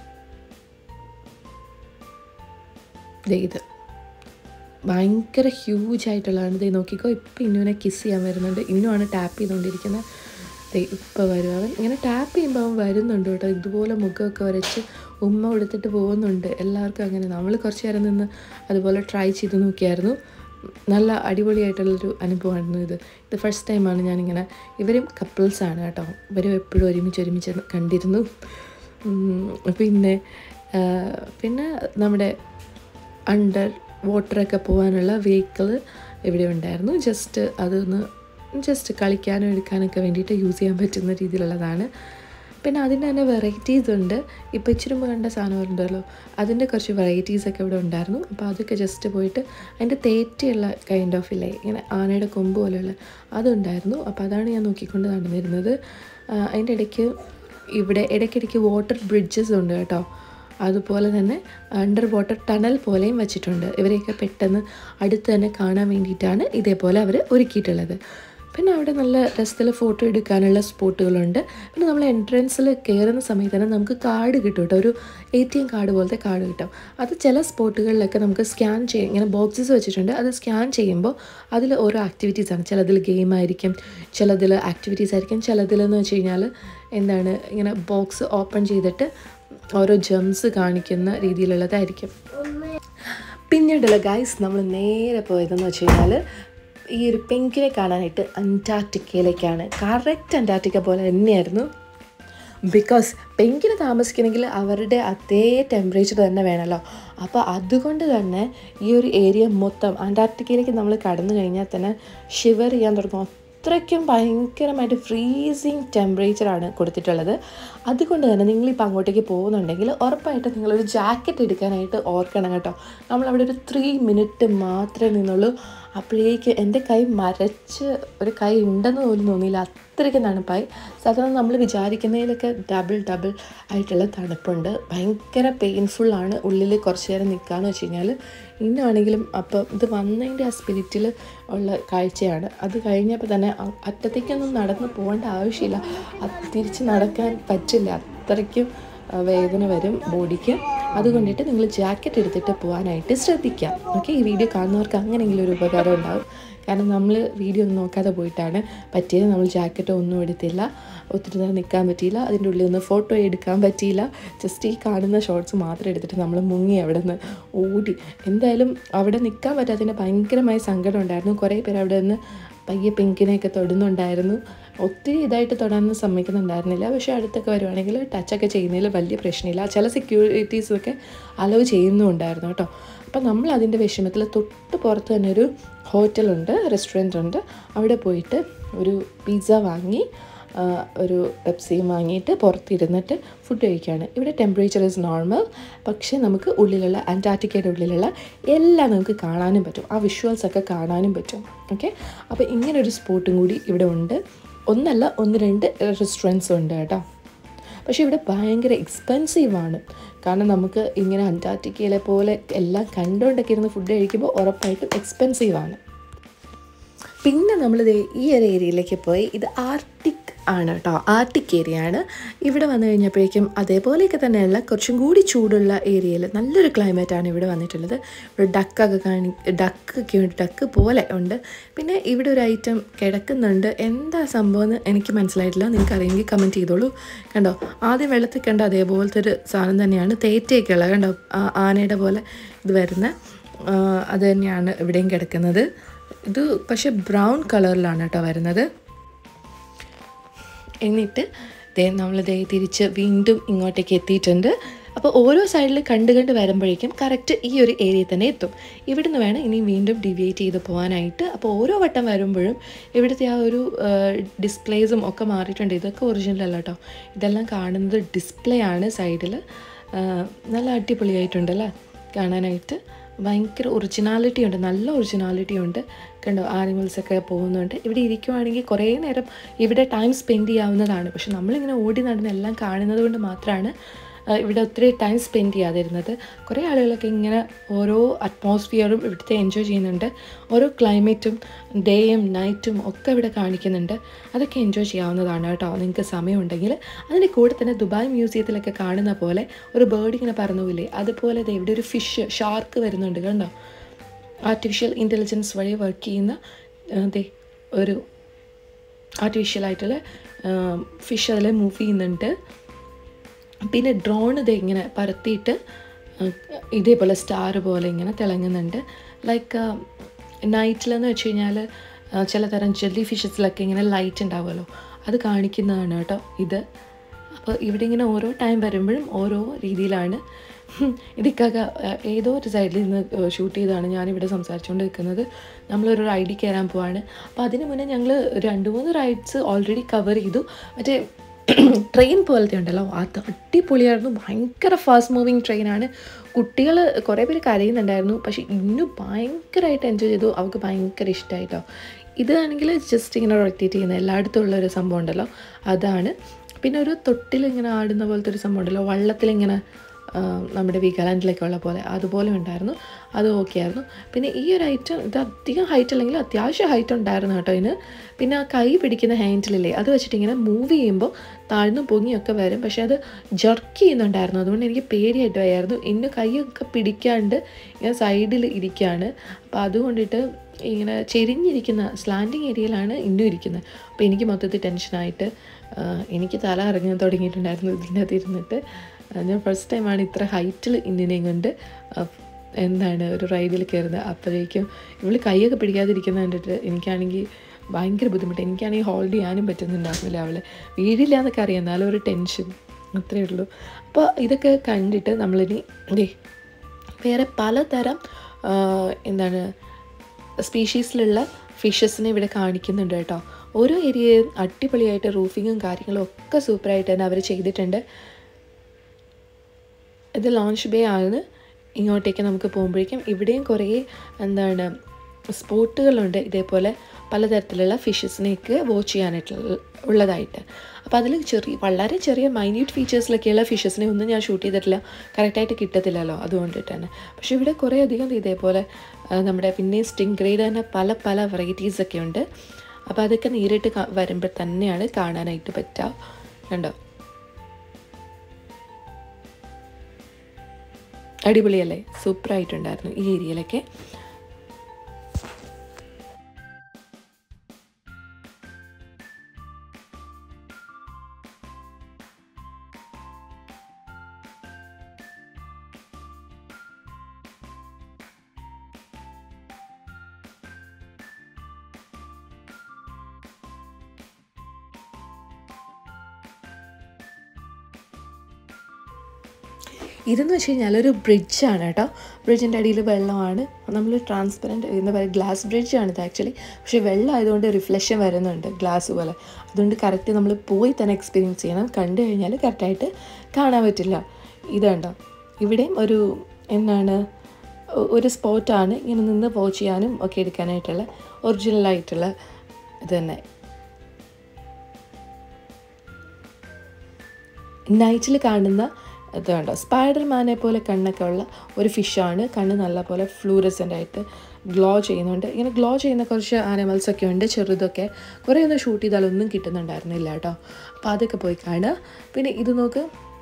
ഇത് ഭയങ്കര ഹ്യൂജായിട്ടുള്ളതാണ്. ഇത് നോക്കിക്കോ, ഇപ്പം ഇന്നുവിനെ കിസ് ചെയ്യാൻ വരുന്നുണ്ട്. ഇന്നുമാണ് ടാപ്പ് ചെയ്തുകൊണ്ടിരിക്കുന്നത്. ഇപ്പോൾ വരും അവൻ. ഇങ്ങനെ ടാപ്പ് ചെയ്യുമ്പോൾ അവൻ വരുന്നുണ്ട് കേട്ടോ. ഇതുപോലെ മുഖമൊക്കെ വരച്ച് ഉമ്മ കൊടുത്തിട്ട് പോകുന്നുണ്ട്. എല്ലാവർക്കും അങ്ങനെ. നമ്മൾ കുറച്ച് നേരം നിന്ന് അതുപോലെ ട്രൈ ചെയ്ത് നോക്കിയായിരുന്നു. നല്ല അടിപൊളിയായിട്ടുള്ളൊരു അനുഭവമായിരുന്നു ഇത് ഫസ്റ്റ് ടൈമാണ് ഞാനിങ്ങനെ. ഇവരും കപ്പിൾസാണ് കേട്ടോ, ഇവരും എപ്പോഴും ഒരുമിച്ച് കണ്ടിരുന്നു. പിന്നെ നമ്മുടെ അണ്ടർ വാട്ടറൊക്കെ പോകാനുള്ള വെഹിക്കിൾ ഇവിടെ ഉണ്ടായിരുന്നു. ജസ്റ്റ് കളിക്കാനും എടുക്കാനൊക്കെ വേണ്ടിയിട്ട് യൂസ് ചെയ്യാൻ പറ്റുന്ന രീതിയിലുള്ളതാണ്. പിന്നെ അതിൻ്റെ തന്നെ വെറൈറ്റീസ് ഉണ്ട്. ഇപ്പോൾ ഇച്ചിരി മുമ്പ് കണ്ട സാധനങ്ങളുണ്ടല്ലോ, അതിൻ്റെ കുറച്ച് വെറൈറ്റീസൊക്കെ ഇവിടെ ഉണ്ടായിരുന്നു. അപ്പോൾ അതൊക്കെ ജസ്റ്റ് പോയിട്ട് അതിൻ്റെ തേറ്റയുള്ള കൈൻഡ് ഓഫ് ഇല്ലേ, ഇങ്ങനെ ആനയുടെ കൊമ്പ് പോലെയുള്ള അതുണ്ടായിരുന്നു. അപ്പോൾ അതാണ് ഞാൻ നോക്കിക്കൊണ്ട് നടന്നിരുന്നത്. അതിൻ്റെ ഇടയ്ക്ക് ഇവിടെ ഇടയ്ക്കിടയ്ക്ക് വാട്ടർ ബ്രിഡ്ജസ് ഉണ്ട് കേട്ടോ. അതുപോലെ തന്നെ അണ്ടർ വാട്ടർ ടണൽ പോലെയും വെച്ചിട്ടുണ്ട്. ഇവരെയൊക്കെ പെട്ടെന്ന് അടുത്ത് തന്നെ കാണാൻ വേണ്ടിയിട്ടാണ് ഇതേപോലെ അവർ ഒരുക്കിയിട്ടുള്ളത്. പിന്നെ അവിടെ നല്ല രസത്തിൽ ഫോട്ടോ എടുക്കാനുള്ള സ്പോട്ടുകളുണ്ട്. പിന്നെ നമ്മൾ എൻട്രൻസിൽ കയറുന്ന സമയത്ത് തന്നെ നമുക്ക് കാർഡ് കിട്ടും കേട്ടോ, ഒരു ATM കാർഡ് പോലത്തെ കാർഡ് കിട്ടും. അത് ചില സ്പോട്ടുകളിലൊക്കെ നമുക്ക് സ്കാൻ ചെയ്യും, ഇങ്ങനെ ബോക്സസ് വെച്ചിട്ടുണ്ട്. അത് സ്കാൻ ചെയ്യുമ്പോൾ അതിൽ ഓരോ ആക്ടിവിറ്റീസാണ്. ചിലതിൽ ഗെയിം ആയിരിക്കും, ചിലതിൽ ആക്ടിവിറ്റീസ് ആയിരിക്കും, ചിലതിലെന്ന് വെച്ച് കഴിഞ്ഞാൽ എന്താണ് ഇങ്ങനെ ബോക്സ് ഓപ്പൺ ചെയ്തിട്ട് ഓരോ ജംസ് കാണിക്കുന്ന രീതിയിലുള്ളതായിരിക്കും. പിന്നീടുള്ള ഗൈസ് നമ്മൾ നേരെ പോയതെന്ന് വെച്ച് കഴിഞ്ഞാൽ ഈ ഒരു പെൻഗ്വിനെ കാണാനായിട്ട് അന്റാർട്ടിക്കയിലേക്കാണ്. കറക്റ്റ് അന്റാർട്ടിക്ക പോലെ തന്നെയായിരുന്നു. ബിക്കോസ് പെൻഗ്വിന് താമസിക്കണമെങ്കിൽ അവരുടെ അതേ ടെമ്പറേച്ചർ തന്നെ വേണമല്ലോ. അപ്പോൾ അതുകൊണ്ട് തന്നെ ഈ ഒരു ഏരിയ മൊത്തം അന്റാർട്ടിക്കയിലേക്ക് നമ്മൾ കടന്നു കഴിഞ്ഞാൽ തന്നെ ഷിവർ ചെയ്യാൻ തുടങ്ങും. അത്രയ്ക്കും ഭയങ്കരമായിട്ട് ഫ്രീസിങ് ടെമ്പറേച്ചറാണ് കൊടുത്തിട്ടുള്ളത്. അതുകൊണ്ട് തന്നെ നിങ്ങളിപ്പോൾ അങ്ങോട്ടേക്ക് പോകുന്നുണ്ടെങ്കിൽ ഉറപ്പായിട്ട് നിങ്ങളൊരു ജാക്കറ്റ് എടുക്കാനായിട്ട് ഓർക്കണം കേട്ടോ. നമ്മളവിടെ ഒരു 3 മിനിറ്റ് മാത്രമേ നിന്നുള്ളൂ. അപ്പോഴേക്ക് എൻ്റെ കൈ മരച്ച് ഒരു കൈ ഉണ്ടെന്ന് പോലും തോന്നിയില്ല, അത്രയ്ക്ക് തണുപ്പായി. സാധാരണ നമ്മൾ വിചാരിക്കുന്നതിലൊക്കെ ഡബിൾ ആയിട്ടുള്ള തണുപ്പുണ്ട്. ഭയങ്കര പെയിൻഫുള്ളാണ് ഉള്ളിൽ കുറച്ച് നേരം നിൽക്കുകയെന്ന് വെച്ച് കഴിഞ്ഞാൽ. ഇന്നാണെങ്കിലും അപ്പം ഇത് വന്നതിൻ്റെ ആ സ്പിരിറ്റിൽ ഉള്ള കാഴ്ചയാണ്. അത് കഴിഞ്ഞപ്പോൾ തന്നെ അറ്റത്തേക്കൊന്നും നടന്ന് പോകേണ്ട ആവശ്യമില്ല, തിരിച്ച് നടക്കാൻ പറ്റില്ല, അത്രയ്ക്കും വേദന വരും ബോഡിക്ക്. അതുകൊണ്ടിട്ട് നിങ്ങൾ ജാക്കറ്റ് എടുത്തിട്ട് പോകാനായിട്ട് ശ്രദ്ധിക്കാം. ഓക്കെ, ഈ വീഡിയോ കാണുന്നവർക്ക് അങ്ങനെയെങ്കിലും ഒരു ഉപകാരം ഉണ്ടാകും. കാരണം നമ്മൾ വീഡിയോ ഒന്നും നോക്കാതെ പോയിട്ടാണ് പറ്റിയത്. നമ്മൾ ജാക്കറ്റോ ഒന്നും എടുത്തില്ല, ഒത്തിരി നേരം നിൽക്കാൻ പറ്റിയില്ല, അതിൻ്റെ ഉള്ളിൽ നിന്ന് ഫോട്ടോ എടുക്കാൻ പറ്റിയില്ല. ജസ്റ്റ് ഈ കാണുന്ന ഷോർട്സ് മാത്രം എടുത്തിട്ട് നമ്മൾ മുങ്ങി അവിടെ നിന്ന് ഓടി. എന്തായാലും അവിടെ നിൽക്കാൻ പറ്റാത്തതിന് ഭയങ്കരമായ സങ്കടം ഉണ്ടായിരുന്നു. കുറേ പേര് അവിടെ നിന്ന് പയ്യെ പെൻഗ്വിനെയൊക്കെ തൊടുന്നുണ്ടായിരുന്നു. ഒത്തിരി ഇതായിട്ട് തൊടാനൊന്നും സമ്മതിക്കുന്നുണ്ടായിരുന്നില്ല. പക്ഷേ അടുത്തൊക്കെ വരുവാണെങ്കിൽ ടച്ചൊക്കെ ചെയ്യുന്നതിൽ വലിയ പ്രശ്നമില്ല. ചില സെക്യൂരിറ്റീസൊക്കെ അലോ ചെയ്യുന്നുണ്ടായിരുന്നു കേട്ടോ. അപ്പം നമ്മൾ അതിൻ്റെ വിഷമത്തിൽ തൊട്ട് പുറത്ത് തന്നെ ഒരു ഹോട്ടലുണ്ട്, റെസ്റ്റോറൻറ്റ് ഉണ്ട്. അവിടെ പോയിട്ട് ഒരു പിസ്സ വാങ്ങി ഒരു പെപ്സിയും വാങ്ങിയിട്ട് പുറത്തിരുന്നിട്ട് ഫുഡ് കഴിക്കുകയാണ്. ഇവിടെ ടെമ്പറേച്ചർ ഈസ് നോർമൽ, പക്ഷേ നമുക്ക് ഉള്ളിലുള്ള അന്റാർട്ടിക്കയുടെ ഉള്ളിലുള്ള എല്ലാം നമുക്ക് കാണാനും പറ്റും, ആ വിഷ്വൽസൊക്കെ കാണാനും പറ്റും. ഓക്കെ, അപ്പോൾ ഇങ്ങനൊരു സ്പോട്ടും കൂടി ഇവിടെ ഉണ്ട്. ഒന്നല്ല 1-2 റെസ്റ്റോറൻറ്റ്സും ഉണ്ട് കേട്ടോ. പക്ഷേ ഇവിടെ ഭയങ്കര എക്സ്പെൻസീവാണ്. കാരണം നമുക്ക് ഇങ്ങനെ അന്റാർട്ടിക്കയിലെ പോലെ എല്ലാം കണ്ടുകൊണ്ടൊക്കെ ഇരുന്ന് ഫുഡ് കഴിക്കുമ്പോൾ ഉറപ്പായിട്ടും എക്സ്പെൻസീവാണ്. പിന്നെ നമ്മളിത് ഈ ഒരു ഏരിയയിലേക്ക് പോയി. ഇത് ആർട്ടിക് ആണ് കേട്ടോ, ആർട്ടിക് ഏരിയ ആണ്. ഇവിടെ വന്നു കഴിഞ്ഞപ്പോഴേക്കും അതേപോലെയൊക്കെ തന്നെയുള്ള കുറച്ചും കൂടി ചൂടുള്ള ഏരിയയിൽ നല്ലൊരു ക്ലൈമറ്റാണ് ഇവിടെ വന്നിട്ടുള്ളത്. ഇവിടെ ഡക്ക് പോലെ ഉണ്ട്. പിന്നെ ഇവിടെ ഒരു ഐറ്റം കിടക്കുന്നുണ്ട്, എന്താ സംഭവം എന്ന് എനിക്ക് മനസ്സിലായിട്ടില്ല. നിങ്ങൾക്ക് അറിയെങ്കിൽ കമൻറ്റ് ചെയ്തോളൂ. കണ്ടോ, ആദ്യം വെള്ളത്തിൽ കണ്ട അതേപോലത്തെ ഒരു സാധനം തന്നെയാണ്, തേറ്റയൊക്കെ ഉള്ളത് കണ്ടോ, ആനയുടെ പോലെ ഇത് വരുന്ന അത് തന്നെയാണ് ഇവിടെയും കിടക്കുന്നത്. ഇത് പക്ഷേ ബ്രൗൺ കളറിലാണ് കേട്ടോ വരുന്നത്. എന്നിട്ട് നമ്മളിതേ തിരിച്ച് വീണ്ടും ഇങ്ങോട്ടേക്ക് എത്തിയിട്ടുണ്ട്. അപ്പോൾ ഓരോ സൈഡിൽ കണ്ട് കണ്ട് വരുമ്പോഴേക്കും കറക്റ്റ് ഈ ഒരു ഏരിയയിൽ തന്നെ എത്തും. ഇവിടുന്ന് വേണം ഇനി വീണ്ടും ഡിവിയേറ്റ് ചെയ്ത് പോകാനായിട്ട്. അപ്പോൾ ഓരോ വട്ടം വരുമ്പോഴും ഇവിടുത്തെ ആ ഒരു ഡിസ്പ്ലേസും ഒക്കെ മാറിയിട്ടുണ്ട്. ഇതൊക്കെ ഒറിജിനൽ അല്ല കേട്ടോ, ഇതെല്ലാം കാണുന്നത് ഡിസ്പ്ലേ ആണ് സൈഡിൽ. നല്ല അടിപൊളിയായിട്ടുണ്ടല്ലേ കാണാനായിട്ട്. ഭയങ്കര ഒറിജിനാലിറ്റി ഉണ്ട്, നല്ല ഒറിജിനാലിറ്റി ഉണ്ട്. കണ്ടോ, ആനിമൽസൊക്കെ പോകുന്നുണ്ട്. ഇവിടെ ഇരിക്കുവാണെങ്കിൽ കുറേ നേരം ഇവിടെ ടൈം സ്പെൻഡ് ചെയ്യാവുന്നതാണ്. പക്ഷെ നമ്മളിങ്ങനെ ഓടി നടന്ന് എല്ലാം കാണുന്നത് കൊണ്ട് മാത്രമാണ് ഇവിടെ ഒത്തിരി ടൈം സ്പെൻഡ് ചെയ്യാതിരുന്നത്. കുറേ ആളുകളൊക്കെ ഇങ്ങനെ ഓരോ അറ്റ്മോസ്ഫിയറും ഇവിടുത്തെ എൻജോയ് ചെയ്യുന്നുണ്ട്. ഓരോ ക്ലൈമറ്റും ഡേയും നൈറ്റും ഒക്കെ ഇവിടെ കാണിക്കുന്നുണ്ട്. അതൊക്കെ എൻജോയ് ചെയ്യാവുന്നതാണ് കേട്ടോ, നിങ്ങൾക്ക് സമയമുണ്ടെങ്കിൽ. അതിൻ്റെ കൂടെ തന്നെ ദുബായ് മ്യൂസിയത്തിലൊക്കെ കാണുന്ന പോലെ ഒരു ബേർഡ് ഇങ്ങനെ പറന്നുമില്ലേ, അതുപോലെ ഇവിടെ ഒരു ഫിഷ്, ഷാർക്ക് വരുന്നുണ്ട് കണ്ടോ. ആർട്ടിഫിഷ്യൽ ഇൻ്റലിജൻസ് വഴി വർക്ക് ചെയ്യുന്ന ഒരു ആർട്ടിഫിഷ്യലായിട്ടുള്ള ഫിഷ് അതിൽ മൂവ് ചെയ്യുന്നുണ്ട്. പിന്നെ ഡ്രോൺ ഇങ്ങനെ പരത്തിയിട്ട് ഇതേപോലെ സ്റ്റാർ പോലെ ഇങ്ങനെ തിളങ്ങുന്നുണ്ട്. ലൈക്ക് നൈറ്റിലെന്ന് വെച്ച് കഴിഞ്ഞാൽ ചിലതരം ജെല്ലി ഫിഷസിലൊക്കെ ഇങ്ങനെ ലൈറ്റ് ഉണ്ടാവുമല്ലോ, അത് കാണിക്കുന്നതാണ് കേട്ടോ ഇത്. അപ്പോൾ ഇവിടെ ഇങ്ങനെ ഓരോ ടൈം വരുമ്പോഴും ഓരോ രീതിയിലാണ്. ഇതൊക്കെ ഏതോ ഒരു സൈഡിൽ നിന്ന് ഷൂട്ട് ചെയ്താണ് ഞാനിവിടെ സംസാരിച്ചുകൊണ്ട് നിൽക്കുന്നത്. നമ്മളൊരു റൈഡിൽ കയറാൻ പോവാണ്. അപ്പോൾ അതിന് മുന്നേ ഞങ്ങൾ 2-3 റൈഡ്സ് ഓൾറെഡി കവർ ചെയ്തു. മറ്റേ ട്രെയിൻ പോലത്തെ ഉണ്ടല്ലോ, അത് അടിപൊളിയായിരുന്നു. ഭയങ്കര ഫാസ്റ്റ് മൂവിങ് ട്രെയിനാണ്. കുട്ടികൾ കുറേ പേര് കരയുന്നുണ്ടായിരുന്നു, പക്ഷേ ഇന്നും ഭയങ്കരമായിട്ട് എൻജോയ് ചെയ്തു. അവർക്ക് ഭയങ്കര ഇഷ്ടമായിട്ടോ. ഇതാണെങ്കിൽ ജസ്റ്റ് ഇങ്ങനെ റൊട്ടേറ്റ് ചെയ്യുന്ന എല്ലായിടത്തും ഉള്ളൊരു സംഭവം ഉണ്ടല്ലോ, അതാണ്. പിന്നെ ഒരു തൊട്ടിലിങ്ങനെ ആടുന്ന പോലത്തെ ഒരു സംഭവം ഉണ്ടല്ലോ, വള്ളത്തിലിങ്ങനെ നമ്മുടെ വീഗാലാൻഡിലൊക്കെ ഉള്ള പോലെ, അതുപോലെ ഉണ്ടായിരുന്നു. അത് ഓക്കെ ആയിരുന്നു. പിന്നെ ഈ ഒരു ഐറ്റം ഇത് അധികം ഹൈറ്റ് അല്ലെങ്കിൽ അത്യാവശ്യം ഹൈറ്റ് ഉണ്ടായിരുന്നു കേട്ടോ ഇതിന്. പിന്നെ ആ കൈ പിടിക്കുന്ന ഹാൻഡിലില്ലേ, അത് വെച്ചിട്ട് ഇങ്ങനെ മൂവ് ചെയ്യുമ്പോൾ താഴ്ന്നും പൊങ്ങിയൊക്കെ വരും. പക്ഷേ അത് ജർക്ക് ചെയ്യുന്നുണ്ടായിരുന്നു, അതുകൊണ്ട് എനിക്ക് പേടിയായിട്ട് വയ്യായിരുന്നു. ഇന്ന് കൈയൊക്കെ പിടിക്കാണ്ട് ഇങ്ങനെ സൈഡിൽ ഇരിക്കുകയാണ്. അപ്പോൾ അതുകൊണ്ടിട്ട് ഇങ്ങനെ ചെരിഞ്ഞിരിക്കുന്ന സ്ലാൻഡിങ് ഏരിയയിലാണ് ഇന്നും ഇരിക്കുന്നത്. അപ്പോൾ എനിക്ക് മൊത്തത്തിൽ ടെൻഷനായിട്ട് എനിക്ക് തല ഇറങ്ങാൻ തുടങ്ങിയിട്ടുണ്ടായിരുന്നു ഇതിനകത്ത് ഇരുന്നിട്ട്. ഞാൻ ഫസ്റ്റ് ടൈമാണ് ഇത്ര ഹൈറ്റിൽ ഇന്ത്യനെയും കൊണ്ട് ഒരു റൈഡിൽ കയറുന്നത്. അപ്പോഴേക്കും ഇവള് കൈയൊക്കെ പിടിക്കാതിരിക്കുന്നത് കണ്ടിട്ട് എനിക്കാണെങ്കിൽ ഭയങ്കര ബുദ്ധിമുട്ട്. എനിക്കാണെങ്കിൽ ഹോൾഡ് ചെയ്യാനും പറ്റുന്നുണ്ടായിരുന്നില്ല. അവളെ വീഴില്ല എന്നൊക്കെ അറിയാം, എന്നാലും ഒരു ടെൻഷൻ, അത്രയേ ഉള്ളൂ. അപ്പോൾ ഇതൊക്കെ കണ്ടിട്ട് നമ്മളിനി വേറെ പലതരം സ്പീഷീസിലുള്ള ഫിഷസിനെ ഇവിടെ കാണിക്കുന്നുണ്ട് കേട്ടോ. ഓരോ ഏരിയയും അടിപൊളിയായിട്ട് റൂഫിങ്ങും കാര്യങ്ങളും ഒക്കെ സൂപ്പറായിട്ട് തന്നെ അവർ ചെയ്തിട്ടുണ്ട്. ഇത് ലോഞ്ച് ബേ ആണ്. ഇങ്ങോട്ടേക്ക് നമുക്ക് പോകുമ്പോഴേക്കും ഇവിടെയും കുറേ സ്പോട്ടുകളുണ്ട് ഇതേപോലെ പലതരത്തിലുള്ള ഫിഷസിനെയൊക്കെ വാച്ച് ചെയ്യാനായിട്ടുള്ളതായിട്ട്. അപ്പോൾ അതിൽ വളരെ ചെറിയ മൈന്യൂട്ട് ഫീച്ചേഴ്സിലൊക്കെയുള്ള ഫിഷസിനെ ഒന്നും ഞാൻ ഷൂട്ട് ചെയ്തിട്ടില്ല, കറക്റ്റായിട്ട് കിട്ടത്തില്ലല്ലോ, അതുകൊണ്ടിട്ട് തന്നെ. പക്ഷേ ഇവിടെ കുറേ അധികം ഇതേപോലെ നമ്മുടെ പിന്നെ സ്റ്റിംഗ്രേയുടെ തന്നെ പല പല വെറൈറ്റീസൊക്കെ ഉണ്ട്. അപ്പോൾ അതൊക്കെ നേരിട്ട് വരുമ്പോൾ തന്നെയാണ് കാണാനായിട്ട് പറ്റുക. കണ്ടോ, അടിപൊളിയല്ലേ, സൂപ്പറായിട്ടുണ്ടായിരുന്നു ഈ ഏരിയയിലൊക്കെ. ഇതെന്ന് വെച്ച് കഴിഞ്ഞാൽ ഒരു ബ്രിഡ്ജാണ് കേട്ടോ. ബ്രിഡ്ജിൻ്റെ അടിയിൽ വെള്ളമാണ്. നമ്മൾ ട്രാൻസ്പെറൻറ്റ് എന്താ പറയുക, ഗ്ലാസ് ബ്രിഡ്ജാണ് ഇത് ആക്ച്വലി. പക്ഷേ വെള്ളം ആയതുകൊണ്ട് റിഫ്ലക്ഷൻ വരുന്നുണ്ട് ഗ്ലാസ് പോലെ. അതുകൊണ്ട് കറക്റ്റ് നമ്മൾ പോയി തന്നെ എക്സ്പീരിയൻസ് ചെയ്യണം. കണ്ടു കഴിഞ്ഞാൽ കറക്റ്റായിട്ട് കാണാൻ പറ്റില്ല. ഇതുണ്ടോ, ഇവിടെയും ഒരു സ്പോട്ടാണ് ഇങ്ങനെ നിന്ന് വാച്ച് ചെയ്യാനും ഒക്കെ എടുക്കാനായിട്ടുള്ള ഒറിജിനലായിട്ടുള്ള ഇത് തന്നെ. നൈറ്റിൽ കാണുന്ന ഇത് കണ്ടോ, സ്പൈഡർമാനെ പോലെ കണ്ണൊക്കെ ഉള്ള ഒരു ഫിഷാണ്. കണ്ണ് നല്ല പോലെ ഫ്ലൂറസൻ്റ് ആയിട്ട് ഗ്ലോ ചെയ്യുന്നുണ്ട്. ഇങ്ങനെ ഗ്ലോ ചെയ്യുന്ന കുറച്ച് ആനിമൽസൊക്കെ ഉണ്ട്, ചെറുതൊക്കെ. കുറേ ഒന്ന് ഷൂട്ട് ചെയ്താലൊന്നും കിട്ടുന്നുണ്ടായിരുന്നില്ല കേട്ടോ. അപ്പോൾ അതൊക്കെ പോയി കാണുക. പിന്നെ ഇത് നോക്ക്,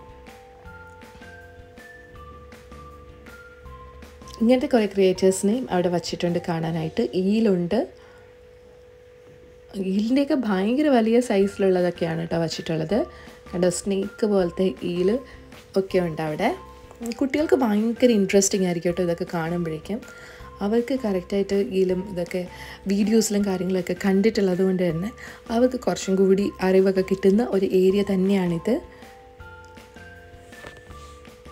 ഇങ്ങനത്തെ കുറേ ക്രിയേറ്റേഴ്സിനെയും അവിടെ വച്ചിട്ടുണ്ട് കാണാനായിട്ട്. ഈലുണ്ട്, ഈലിൻ്റെയൊക്കെ ഭയങ്കര വലിയ സൈസിലുള്ളതൊക്കെയാണ് കേട്ടോ വച്ചിട്ടുള്ളത്. കണ്ടോ, സ്നേക്ക് പോലത്തെ ഈല് ഒക്കെ ഉണ്ട് അവിടെ. കുട്ടികൾക്ക് ഭയങ്കര ഇൻട്രസ്റ്റിംഗ് ആയിരിക്കും കേട്ടോ ഇതൊക്കെ കാണുമ്പോഴേക്കും. അവർക്ക് കറക്റ്റായിട്ട് ഈലും ഇതൊക്കെ വീഡിയോസിലും കാര്യങ്ങളൊക്കെ കണ്ടിട്ടുള്ളത് കൊണ്ട് തന്നെ അവർക്ക് കുറച്ചും കൂടി അറിവൊക്കെ കിട്ടുന്ന ഒരു ഏരിയ തന്നെയാണിത്.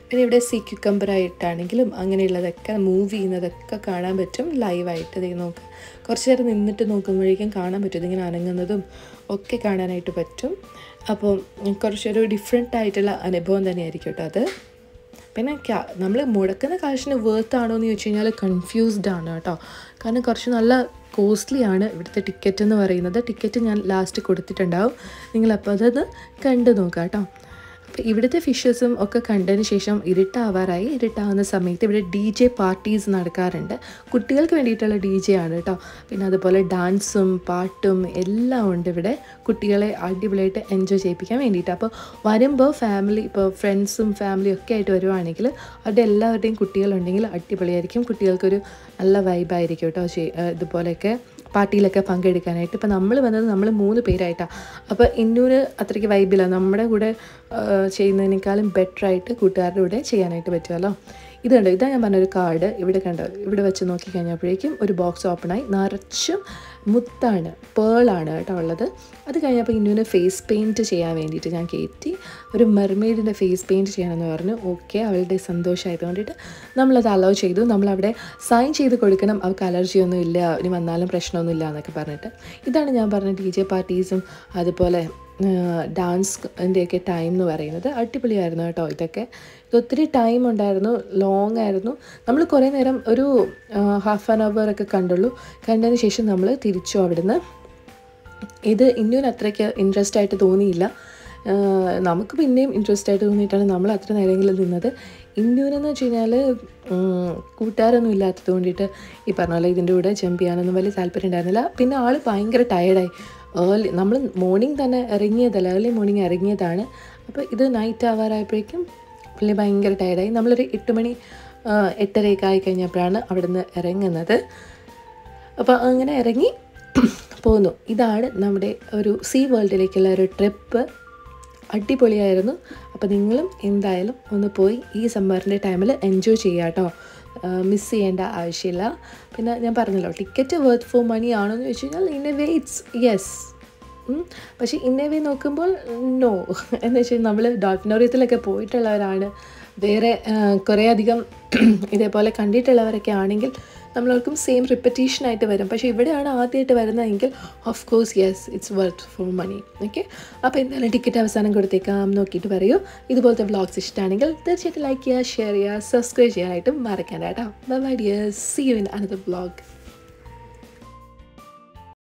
പിന്നെ ഇവിടെ സീ ക്യുക്കമ്പറായിട്ടാണെങ്കിലും അങ്ങനെയുള്ളതൊക്കെ മൂവ് ചെയ്യുന്നതൊക്കെ കാണാൻ പറ്റും ലൈവായിട്ട്. ഇത് നോക്ക്, കുറച്ച് നേരം നിന്നിട്ട് നോക്കുമ്പോഴേക്കും കാണാൻ പറ്റും ഇതിങ്ങനെ അനങ്ങുന്നതും ഒക്കെ കാണാനായിട്ട് പറ്റും. അപ്പോൾ കുറച്ചൊരു ഡിഫറെൻ്റ് ആയിട്ടുള്ള അനുഭവം തന്നെയായിരിക്കും കേട്ടോ അത്. പിന്നെ നമ്മൾ മുടക്കുന്ന കാശിന് വേർത്താണോ എന്ന് ചോദിച്ചു കഴിഞ്ഞാൽ കൺഫ്യൂസ്ഡ് ആണ് കേട്ടോ. കാരണം കുറച്ച് നല്ല കോസ്റ്റ്ലി ആണ് ഇവിടുത്തെ ടിക്കറ്റ് എന്ന് പറയുന്നത്. ടിക്കറ്റ് ഞാൻ ലാസ്റ്റ് കൊടുത്തിട്ടുണ്ടാവും, നിങ്ങളപ്പോൾ അതൊന്ന് കണ്ടു നോക്കാം കേട്ടോ. അപ്പോൾ ഇവിടുത്തെ ഫിഷസും ഒക്കെ കണ്ടതിന് ശേഷം ഇരുട്ടാവുന്ന സമയത്ത് ഇവിടെ DJ പാർട്ടീസ് നടക്കാറുണ്ട്. കുട്ടികൾക്ക് വേണ്ടിയിട്ടുള്ള DJ ആണ് കേട്ടോ. പിന്നെ അതുപോലെ ഡാൻസും പാട്ടും എല്ലാം ഉണ്ട് ഇവിടെ, കുട്ടികളെ അടിപൊളിയായിട്ട് എൻജോയ് ചെയ്യിപ്പിക്കാൻ വേണ്ടിയിട്ട്. അപ്പോൾ വരുമ്പോൾ ഇപ്പോൾ ഫ്രണ്ട്സും ഫാമിലിയും ഒക്കെ ആയിട്ട് വരുവാണെങ്കിൽ അവിടെ എല്ലാവരുടെയും കുട്ടികളുണ്ടെങ്കിൽ അടിപൊളിയായിരിക്കും. കുട്ടികൾക്കൊരു നല്ല വൈബായിരിക്കും കേട്ടോ ഇതുപോലെയൊക്കെ പാർട്ടിയിലൊക്കെ പങ്കെടുക്കാനായിട്ട്. ഇപ്പോൾ നമ്മൾ 3 പേരായിട്ടാണ്. അപ്പോൾ ഇന്നൂര് അത്രയ്ക്ക് വൈബില്ല, നമ്മുടെ കൂടെ ചെയ്യുന്നതിനേക്കാളും ബെറ്ററായിട്ട് കൂട്ടുകാരുടെ കൂടെ ചെയ്യാനായിട്ട് പറ്റുമല്ലോ. ഇതാണ് ഞാൻ പറഞ്ഞൊരു കാർഡ് ഇവിടെ കണ്ടോ. ഇവിടെ വെച്ച് നോക്കി കഴിഞ്ഞപ്പോഴേക്കും ഒരു ബോക്സ് ഓപ്പണായി, നിറച്ചും മുത്താണ്, പേളാണ് കേട്ടോ ഉള്ളത്. അത് കഴിഞ്ഞപ്പോൾ ഇന്നൂന് ഫേസ് പെയിൻറ്റ് ചെയ്യാൻ വേണ്ടിയിട്ട് ഞാൻ കയറ്റി. ഒരു മെർമെയ്ഡിൻ്റെ ഫേസ് പെയിൻറ്റ് ചെയ്യണമെന്ന് പറഞ്ഞു. ഓക്കെ, അവളുടെ സന്തോഷമായത് കൊണ്ടിട്ട് നമ്മളത് അലോ ചെയ്തു. നമ്മളവിടെ സൈൻ ചെയ്ത് കൊടുക്കണം, അവൾക്ക് അലർജിയൊന്നും ഇല്ല, ഇനി വന്നാലും പ്രശ്നമൊന്നുമില്ല എന്നൊക്കെ പറഞ്ഞിട്ട്. ഇതാണ് ഞാൻ പറഞ്ഞ DJ പാർട്ടീസും അതുപോലെ ഡാൻസിൻ്റെയൊക്കെ ടൈം എന്ന് പറയുന്നത്. അടിപൊളിയായിരുന്നു കേട്ടോ ഇതൊക്കെ. ഒത്തിരി ടൈം ഉണ്ടായിരുന്നു, ലോങ് ആയിരുന്നു. നമ്മൾ കുറേ നേരം ഒരു ഹാഫ് ആൻ അവർ ഒക്കെ കണ്ടതിന് ശേഷം നമ്മൾ തിരിച്ചു അവിടുന്ന്. ഇത് ഇന്നൊരു അത്രയ്ക്ക് ഇൻട്രസ്റ്റ് ആയിട്ട് തോന്നിയില്ല, നമുക്ക് പിന്നെയും ഇൻട്രസ്റ്റ് ആയിട്ട് തോന്നിയിട്ടാണ് നമ്മൾ അത്ര നേരമെങ്കിലും നിന്നത്. ഇന്നൂരെന്ന് വെച്ച് കഴിഞ്ഞാൽ കൂട്ടുകാരൊന്നും ഇല്ലാത്തത് കൊണ്ടിട്ട് ഈ പറഞ്ഞ പോലെ ഇതിൻ്റെ കൂടെ ജമ്പ് ചെയ്യാനൊന്നും വലിയ താല്പര്യം ഉണ്ടായിരുന്നില്ല. പിന്നെ ആൾ ഭയങ്കര ടയേർഡായി. നമ്മൾ മോർണിംഗ് തന്നെ ഇറങ്ങിയതല്ല, ഏർലി മോർണിംഗ് ഇറങ്ങിയതാണ്. അപ്പോൾ ഇത് നൈറ്റ് ആവാറായപ്പോഴേക്കും പുള്ളി ഭയങ്കര ടയർഡായി. നമ്മളൊരു 8 മണി 8:30 ആയി കഴിഞ്ഞപ്പോഴാണ് അവിടെ നിന്ന് ഇറങ്ങുന്നത്. അപ്പോൾ അങ്ങനെ ഇറങ്ങി പോന്നു. ഇതാണ് നമ്മുടെ ഒരു സീ വേൾഡിലേക്കുള്ള ഒരു ട്രിപ്പ്. അടിപൊളിയായിരുന്നു. അപ്പോൾ നിങ്ങളും എന്തായാലും ഒന്ന് പോയി ഈ സമ്മറിൻ്റെ ടൈമിൽ എൻജോയ് ചെയ്യുക കേട്ടോ. മിസ് ചെയ്യേണ്ട ആവശ്യമില്ല. പിന്നെ ഞാൻ പറഞ്ഞല്ലോ, ടിക്കറ്റ് വർത്ത് ഫോർ മണി ആണോ എന്ന് ചോദിച്ചു കഴിഞ്ഞാൽ in a way it's yes. പക്ഷേ ഇൻ എ വേ നോക്കുമ്പോൾ നോ. എന്ന് വെച്ചാൽ നമ്മൾ ഡോൾഫിനോറിയത്തിലൊക്കെ പോയിട്ടുള്ളവരാണ്, വേറെ കുറേ അധികം ഇതേപോലെ കണ്ടിട്ടുള്ളവരൊക്കെ ആണെങ്കിൽ നമ്മളവർക്കും സെയിം റിപ്പറ്റീഷനായിട്ട് വരും. പക്ഷേ ഇവിടെയാണ് ആദ്യമായിട്ട് വരുന്നതെങ്കിൽ of course yes it's worth for money. Okay, അപ്പോൾ എന്തായാലും ടിക്കറ്റ് അവസാനം കൊടുത്തേക്കാം, നോക്കിയിട്ട് പറയൂ. ഇതുപോലത്തെ വ്ളോഗ്സ് ഇഷ്ടമാണെങ്കിൽ തീർച്ചയായിട്ടും ലൈക്ക് ചെയ്യുക, ഷെയർ ചെയ്യുക, സബ്സ്ക്രൈബ് ചെയ്യാനായിട്ടും മറക്കണ്ട കേട്ടോ. Bye dears, see you in another vlog.